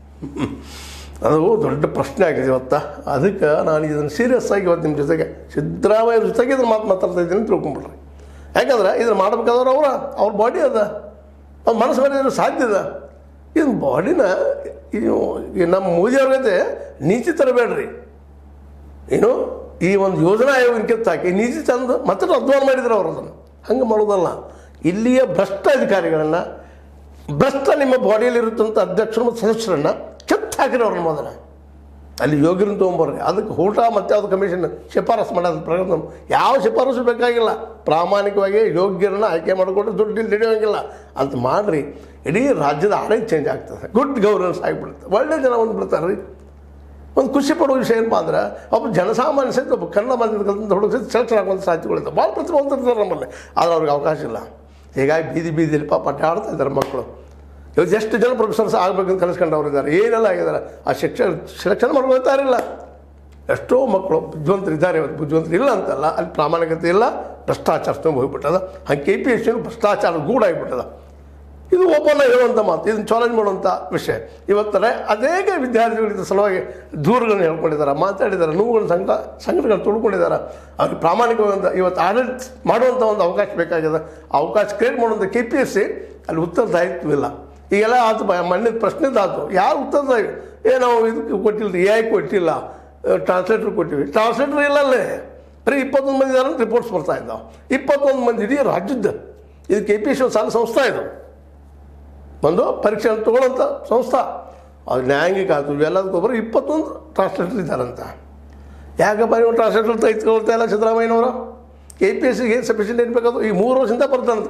ಅದು ದೊಡ್ಡ ಪ್ರಶ್ನೆ ಆಗಿದೆ ಇವತ್ತು. ಅದಕ್ಕೆ ನಾನು ಇದನ್ನು ಸೀರಿಯಸ್ ಆಗಿ ಇವತ್ತು ನಿಮ್ಮ ಜೊತೆಗೆ ಸಿದ್ದರಾಮಯ್ಯ ಜೊತೆಗೆ ಇದನ್ನು ಮಾತಾಡ್ತಾ ಇದ್ದೀನಿ ಅಂತ ತಿಳ್ಕೊಂಬಿಡ್ರಿ. ಯಾಕಂದ್ರೆ ಇದನ್ನು ಮಾಡಬೇಕಾದ್ರೆ ಅವ್ರ ಬಾಡಿ ಅದ, ಅವ್ರ ಮನಸ್ಸು ಮಾಡಿದ್ರೆ ಸಾಧ್ಯ ಇದೆ. ಇದು ಬಾಡಿನ ನಮ್ಮ ಮೋದಿಯವ್ರಿಗೆ ನೀತಿ ತರಬೇಡ್ರಿ. ಏನು ಈ ಒಂದು ಯೋಜನಾ ಆಯೋಗನ ಕಿತ್ತಾಕಿ ನೀತಿ ತಂದು ಮತ್ತೆ ಅಧ್ವಾನ ಮಾಡಿದ್ರು ಅವರು. ಅದನ್ನು ಹಂಗೆ ಮಾಡೋದಲ್ಲ. ಇಲ್ಲಿಯ ಭ್ರಷ್ಟ ಅಧಿಕಾರಿಗಳನ್ನು, ಭ್ರಷ್ಟ ನಿಮ್ಮ ಬಾಡಿಯಲ್ಲಿರುತ್ತಂಥ ಅಧ್ಯಕ್ಷರು ಮತ್ತು ಸದಸ್ಯರನ್ನು ಹಾಕಿರಿ ಅವ್ರನ್ನ ಮೊದಲ ಅಲ್ಲಿ ಯೋಗ್ಯರನ್ನು ತೊಗೊಂಬರ್ರಿ. ಅದಕ್ಕೆ ಊಟ ಮತ್ತು ಯಾವುದು ಕಮಿಷನ್ ಶಿಫಾರಸು ಮಾಡೋದು ಪ್ರಯತ್ನ, ಯಾವ ಶಿಫಾರಸು ಬೇಕಾಗಿಲ್ಲ. ಪ್ರಾಮಾಣಿಕವಾಗಿ ಯೋಗ್ಯರನ್ನ ಆಯ್ಕೆ ಮಾಡಿಕೊಟ್ಟು ದುಡ್ಡು ಹಿಡಿಯೋಂಗಿಲ್ಲ ಅಂತ ಮಾಡಿರಿ. ಇಡೀ ರಾಜ್ಯದ ಆಡಳಿತ ಚೇಂಜ್ ಆಗ್ತದೆ, ಗುಡ್ ಗವರ್ನೆನ್ಸ್ ಆಗಿಬಿಡುತ್ತೆ, ಒಳ್ಳೆ ಜನ ಒಂದು ಬಿಡ್ತಾರೆ ರೀ. ಒಂದು ಖುಷಿ ಪಡುವ ವಿಷಯ ಏನಪ್ಪ ಅಂದ್ರೆ, ಒಬ್ಬ ಜನಸಾಮಾನ್ಯ ಸಹಿತ ಒಬ್ಬ ಕನ್ನಡ ಮಾಧ್ಯಮದ ಹುಡುಗ ಸಹಿತ ಸೆಲೆಕ್ಷನ್ ಆಗುವಂಥ ಸಾಧ್ಯತೆಗಳಿರ್ತವೆ. ಭಾಳ ಪ್ರತಿಭಾವಂತರಿರ್ತಾರೆ ನಮ್ಮಲ್ಲಿ, ಆದರೆ ಅವ್ರಿಗೆ ಅವಕಾಶ ಇಲ್ಲ. ಹೀಗಾಗಿ ಬೀದಿಯಲ್ಲಿ ಪಾಪ ಆಡ್ತಾ ಇದ್ದಾರೆ ಮಕ್ಕಳು. ಇವತ್ತು ಎಷ್ಟು ಜನ ಪ್ರೊಫೆಸರ್ಸ್ ಆಗಬೇಕಂತ ಕಲಿಸ್ಕೊಂಡವ್ರು ಇದ್ದಾರೆ, ಏನೆಲ್ಲ ಆಗಿದ್ದಾರೆ. ಆ ಸೆಲೆಕ್ಷನ್ ಮಾಡ್ಕೊಳ್ತಾರಿಲ್ಲ. ಎಷ್ಟೋ ಮಕ್ಕಳು ಬುದ್ಧಿವಂತರಿದ್ದಾರೆ, ಇವತ್ತು ಬುದ್ಧಿವಂತರು ಇಲ್ಲ ಅಂತಲ್ಲ, ಅಲ್ಲಿ ಪ್ರಾಮಾಣಿಕತೆ ಇಲ್ಲ, ಭ್ರಷ್ಟಾಚಾರ ತುಂಬ ಹೋಗ್ಬಿಟ್ಟದ. ಹಾಗೆ KPSC ಭ್ರಷ್ಟಾಚಾರ ಗೂಡಾಗಿಬಿಟ್ಟದ. ಇದು ಓಪನ್ ಆಗಿ ಹೇಳುವಂಥ ಮಾತು, ಇದನ್ನು ಚಾಲೆಂಜ್ ಮಾಡುವಂಥ ವಿಷಯ. ಇವತ್ತರ ಅನೇಕ ವಿದ್ಯಾರ್ಥಿಗಳಿದ್ದ ಸಲುವಾಗಿ ದೂರುಗಳನ್ನು ಹೇಳ್ಕೊಂಡಿದ್ದಾರೆ, ಮಾತಾಡಿದ್ದಾರೆ, ನೋವುಗಳನ್ನು ಸಂಘಟನೆಗಳು ತುಳ್ಕೊಂಡಿದ್ದಾರೆ. ಅವ್ರಿಗೆ ಪ್ರಾಮಾಣಿಕವಾದ ಇವತ್ತು ಆಡಳಿತ ಮಾಡುವಂಥ ಒಂದು ಅವಕಾಶ ಬೇಕಾಗಿದೆ. ಅವಕಾಶ ಕ್ರಿಯೇಟ್ ಮಾಡುವಂಥ KPSC ಅಲ್ಲಿ ಉತ್ತರದಾಯಿತ್ವ ಇಲ್ಲ. ಈಗೆಲ್ಲ ಆಯ್ತು, ಮಣ್ಣಿನ ಪ್ರಶ್ನೆದು ಆಯ್ತು, ಯಾರು ಉತ್ತರದಾಯಿ ನಾವು ಇದಕ್ಕೆ ಕೊಟ್ಟಿಲ್ಲ, AI ಕೊಟ್ಟಿಲ್ಲ, ಟ್ರಾನ್ಸ್ಲೇಟರ್ ಕೊಟ್ಟಿವಿ, ಟ್ರಾನ್ಸ್ಲೇಟರ್ ಇಲ್ಲಲ್ಲೇ ಬರೀ 21 ಮಂದಿ ಇದ್ದಾರೆ ಅಂತ ರಿಪೋರ್ಟ್ಸ್ ಬರ್ತಾ ಇದ್ದಾವೆ. 21 ಮಂದಿ ಇಡೀ ರಾಜ್ಯದ್ದು ಇದು KPSC ಸಾಲ ಸಂಸ್ಥೆ. ಇದು ಒಂದು ಪರೀಕ್ಷೆ ತೊಗೊಳ್ಳೋಂಥ ಸಂಸ್ಥೆ. ಅದು ನ್ಯಾಯಾಂಗಿಕ ಆಯ್ತು, ಇವೆಲ್ಲದಕ್ಕೂ ಬರೀ 21 ಟ್ರಾನ್ಸ್ಲೇಟರ್ ಇದ್ದಾರಂತ. ಯಾಕಪ್ಪ ನೀವು ಟ್ರಾನ್ಸ್ಲೇಟರ್ ತೆಗೆದುಕೊಳ್ತಾ ಇಲ್ಲ ಸಿದ್ದರಾಮಯ್ಯನವರು? KPSCಗೆ ಏನು ಸಫಿಷಿಯೆಂಟ್ ಇರಬೇಕದು? ಈ 3 ವರ್ಷದಿಂದ ಬರ್ತಾನಂತ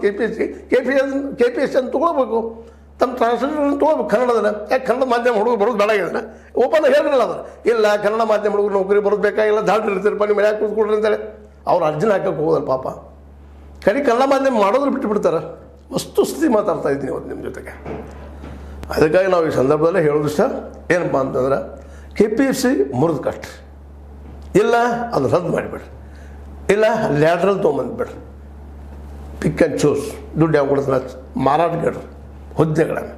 KPSC ಅಂತ ತೊಗೊಳ್ಬೇಕು, ತಮ್ಮ ಟ್ರಾನ್ಸ್ಲೇಟರ್ ತೊಗೊಳ್ಬೇಕು ಕನ್ನಡದನ್ನ. ಯಾಕೆ ಕನ್ನಡ ಮಾಧ್ಯಮ ಹುಡುಗರು ಬರೋದು ಬೇಡಾಗಿದ್ದಾನೆ, ಓಪನ್ ಹೇಳಿರಲ್ಲ ಅದನ್ನು. ಇಲ್ಲ ಕನ್ನಡ ಮಾಧ್ಯಮ ಹುಡುಗರು ನೌಕರಿ ಬರೋದು ಬೇಕಾಗಿಲ್ಲ, ದಾಡ್ರಿ ಇರ್ತೀರಪ್ಪ ನಿಮ್ಮ ಯಾಕೆ ಕೂತ್ಕೊಡ್ರಿ ಅಂತೇಳಿ ಅವ್ರು ಅರ್ಜಿನ ಹಾಕಕ್ಕೆ ಹೋಗೋದಲ್ಲ ಪಾಪ. ಕಡೆ ಕನ್ನಡ ಮಾಧ್ಯಮ ಮಾಡೋದ್ರು ಬಿಟ್ಟು ಬಿಡ್ತಾರೆ. ವಸ್ತುಸ್ಥಿತಿ ಮಾತಾಡ್ತಾ ಇದ್ದೀನಿ ಇವತ್ತು ನಿಮ್ಮ ಜೊತೆಗೆ. ಅದಕ್ಕಾಗಿ ನಾವು ಈ ಸಂದರ್ಭದಲ್ಲೇ ಹೇಳೋದು ಇಷ್ಟ ಏನಪ್ಪ ಅಂತಂದ್ರೆ, KPSC ಮುರಿದು ಕಟ್ರಿ, ಇಲ್ಲ ಅದು ರದ್ದು ಮಾಡಿಬಿಡ್ರಿ, ಇಲ್ಲ ಲ್ಯಾಟ್ರಲ್ ತೊಗೊಂಬಂದ್ಬಿಡ್ರಿ. ಪಿಕ್ ಆ್ಯಂಡ್ ಚೂಸ್, ದುಡ್ಡು ಯಾವ ಕೊಡ್ತಾರೆ ಮಾರಾಟಗಾರರು ಹುದ್ದೆಗಳನ್ನು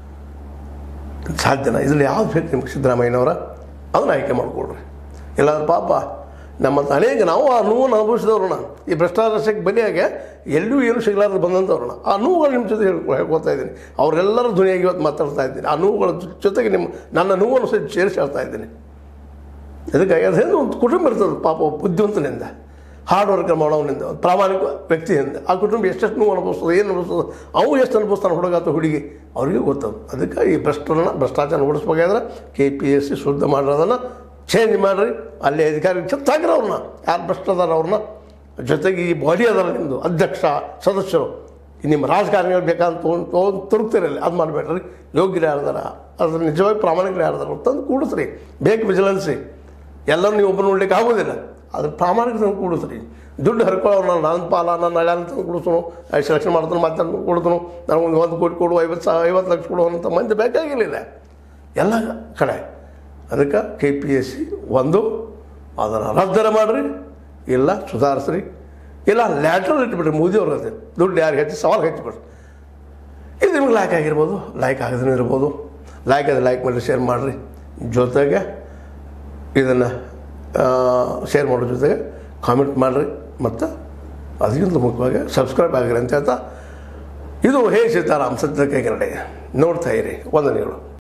ಸಾಧ್ಯನ. ಇದರಲ್ಲಿ ಯಾವ್ದು ಬೇಕು ನಿಮ್ಗೆ ಸಿದ್ದರಾಮಯ್ಯನವರ ಅದನ್ನು ಆಯ್ಕೆ ಮಾಡಿಕೊಡ್ರಿ. ಇಲ್ಲಾಂದ್ರೆ ಪಾಪ ನಮ್ಮಂತ ಅನೇಕ ನಾವು ಆ ನೋವನ್ನು ಅನುಭವಿಸಿದವ್ರಣ, ಈ ಭ್ರಷ್ಟಾಚಾರಕ್ಕೆ ಬಲಿಯಾಗೆ ಎಲ್ಲೂ ಏನು ಸಿಗಲಾರ್ದು ಬಂದಂಥವ್ರಣ. ಆ ನೋವುಗಳು ನಿಮ್ಮ ಜೊತೆ ಹೇಳ್ಕೊಳ್ತಾ ಇದ್ದೀನಿ. ಅವರೆಲ್ಲರ ಧ್ವನಿಯಾಗಿ ಇವತ್ತು ಮಾತಾಡ್ತಾ ಇದ್ದೀನಿ. ಆ ನೋವುಗಳ ಜೊತೆಗೆ ನನ್ನ ನೋವನ್ನು ಸಹ ಸೇರಿಸಿ ಹೇಳ್ತಾ ಇದ್ದೀನಿ. ಅದಕ್ಕಾಗಿ ಅದೇನು ಒಂದು ಕುಟುಂಬ ಇರ್ತದೆ ಪಾಪ, ಬುದ್ಧಿವಂತನಿಂದ, ಹಾರ್ಡ್ ವರ್ಕ್ ಮಾಡೋವನಿಂದ, ಒಂದು ಪ್ರಾಮಾಣಿಕ ವ್ಯಕ್ತಿಯಿಂದ ಆ ಕುಟುಂಬ ಎಷ್ಟೆಷ್ಟು ನೋವು ಅನುಭವಿಸ್ತದೆ, ಏನು ಅನುಭವಿಸ್ತದೆ, ಅವು ಎಷ್ಟು ಅನುಭವಿಸ್ತಾನೆ ಹುಡುಗ ಅಥವಾ ಹುಡುಗಿ ಅವ್ರಿಗೆ ಗೊತ್ತದು. ಅದಕ್ಕೆ ಈ ಭ್ರಷ್ಟಾಚಾರ ಓಡಿಸ್ಬೇಕಾದ್ರೆ KPSC ಶುದ್ಧ ಮಾಡೋದನ್ನು ಚೇಂಜ್ ಮಾಡಿರಿ. ಅಲ್ಲಿ ಅಧಿಕಾರಿಗಳು ಚೆತ್ತಾಗಿರೋ ಅವ್ರನ್ನ, ಯಾರು ಭ್ರಷ್ಟದಾರ ಅವ್ರನ್ನ, ಜೊತೆಗೆ ಈ ಬಾಡಿ ಅದರ ನಿಮ್ಮದು ಅಧ್ಯಕ್ಷ ಸದಸ್ಯರು ನಿಮ್ಮ ರಾಜಕಾರಣಿಗಳು ಬೇಕಾದಂತ ತೊಗೊಂಡು ತುರುಕ್ತಿರಲಿ, ಅದು ಮಾಡಬೇಡ್ರಿ. ಯೋಗ್ಯರು ಯಾರ್ದಾರ, ಅದ್ರ ನಿಜವಾಗಿ ಪ್ರಾಮಾಣಿಕರು ಯಾರ್ದಾರ ತಂದು ಕೂಡಿಸ್ರಿ. ಬೇಕು ವಿಜಿಲೆನ್ಸಿ, ಎಲ್ಲರೂ ನೀವು ಒಬ್ಬರು ನೋಡ್ಲಿಕ್ಕೆ ಆಗೋದಿಲ್ಲ, ಅದ್ರ ಪ್ರಾಮಾಣಿಕತೆ ಕೂಡಿಸ್ರಿ. ದುಡ್ಡು ಹರ್ಕೊಳ್ಳೋರು ನನ್ನ ಪಾಲ ನನ್ನ ಹಳ್ಯಾನ ತಂದು ಕೊಡಿಸೋನು, ಸೆಲೆಕ್ಷನ್ ಮಾಡ್ತಾನೆ ಮತ್ತೆ ಕೊಡ್ತಾನು, ನನಗೊಂದು 1 ಕೋಟಿ ಕೊಡು, 50 ಲಕ್ಷ ಕೊಡುವಂಥ ಮಂದಿ ಬೇಕಾಗಿರಲಿಲ್ಲ ಎಲ್ಲ ಕಡೆ. ಅದಕ್ಕೆ KPSC ಒಂದು ಅದನ್ನು ರದ್ದರ ಮಾಡಿರಿ, ಇಲ್ಲ ಸುಧಾರಿಸ್ರಿ. ಇಲ್ಲ ಲ್ಯಾಟ್ರಲ್ ಇಟ್ಬಿಟ್ರಿ ಮೋದಿಯವ್ರು ಅದು ದುಡ್ಡು ಯಾರು ಹೆಚ್ಚು ಸವಾಲು ಹೆಚ್ಚಿಬಿಟ್ರಿ. ಇದು ನಿಮ್ಗೆ ಲೈಕ್ ಆಗಿರ್ಬೋದು, ಲೈಕ್ ಆಗದೇ ಇರ್ಬೋದು. ಲೈಕ್ ಅದು ಲೈಕ್ ಮಾಡಿರಿ, ಶೇರ್ ಮಾಡಿರಿ. ಜೊತೆಗೆ ಇದನ್ನು ಶೇರ್ ಮಾಡೋ ಜೊತೆಗೆ ಕಾಮೆಂಟ್ ಮಾಡಿರಿ ಮತ್ತು ಅದಕ್ಕಿಂತ ಮುಖ್ಯವಾಗಿ ಸಬ್ಸ್ಕ್ರೈಬ್ ಆಗಿರಿ ಅಂತ ಹೇಳ್ತಾ, ಇದು ಹೇ ಸೀತಾರಾಮ್ ಸತ್ಯ ಕೈಗನ್ನಡಿ ನೋಡ್ತಾ ಇರಿ. ವಂದನೆಗಳು.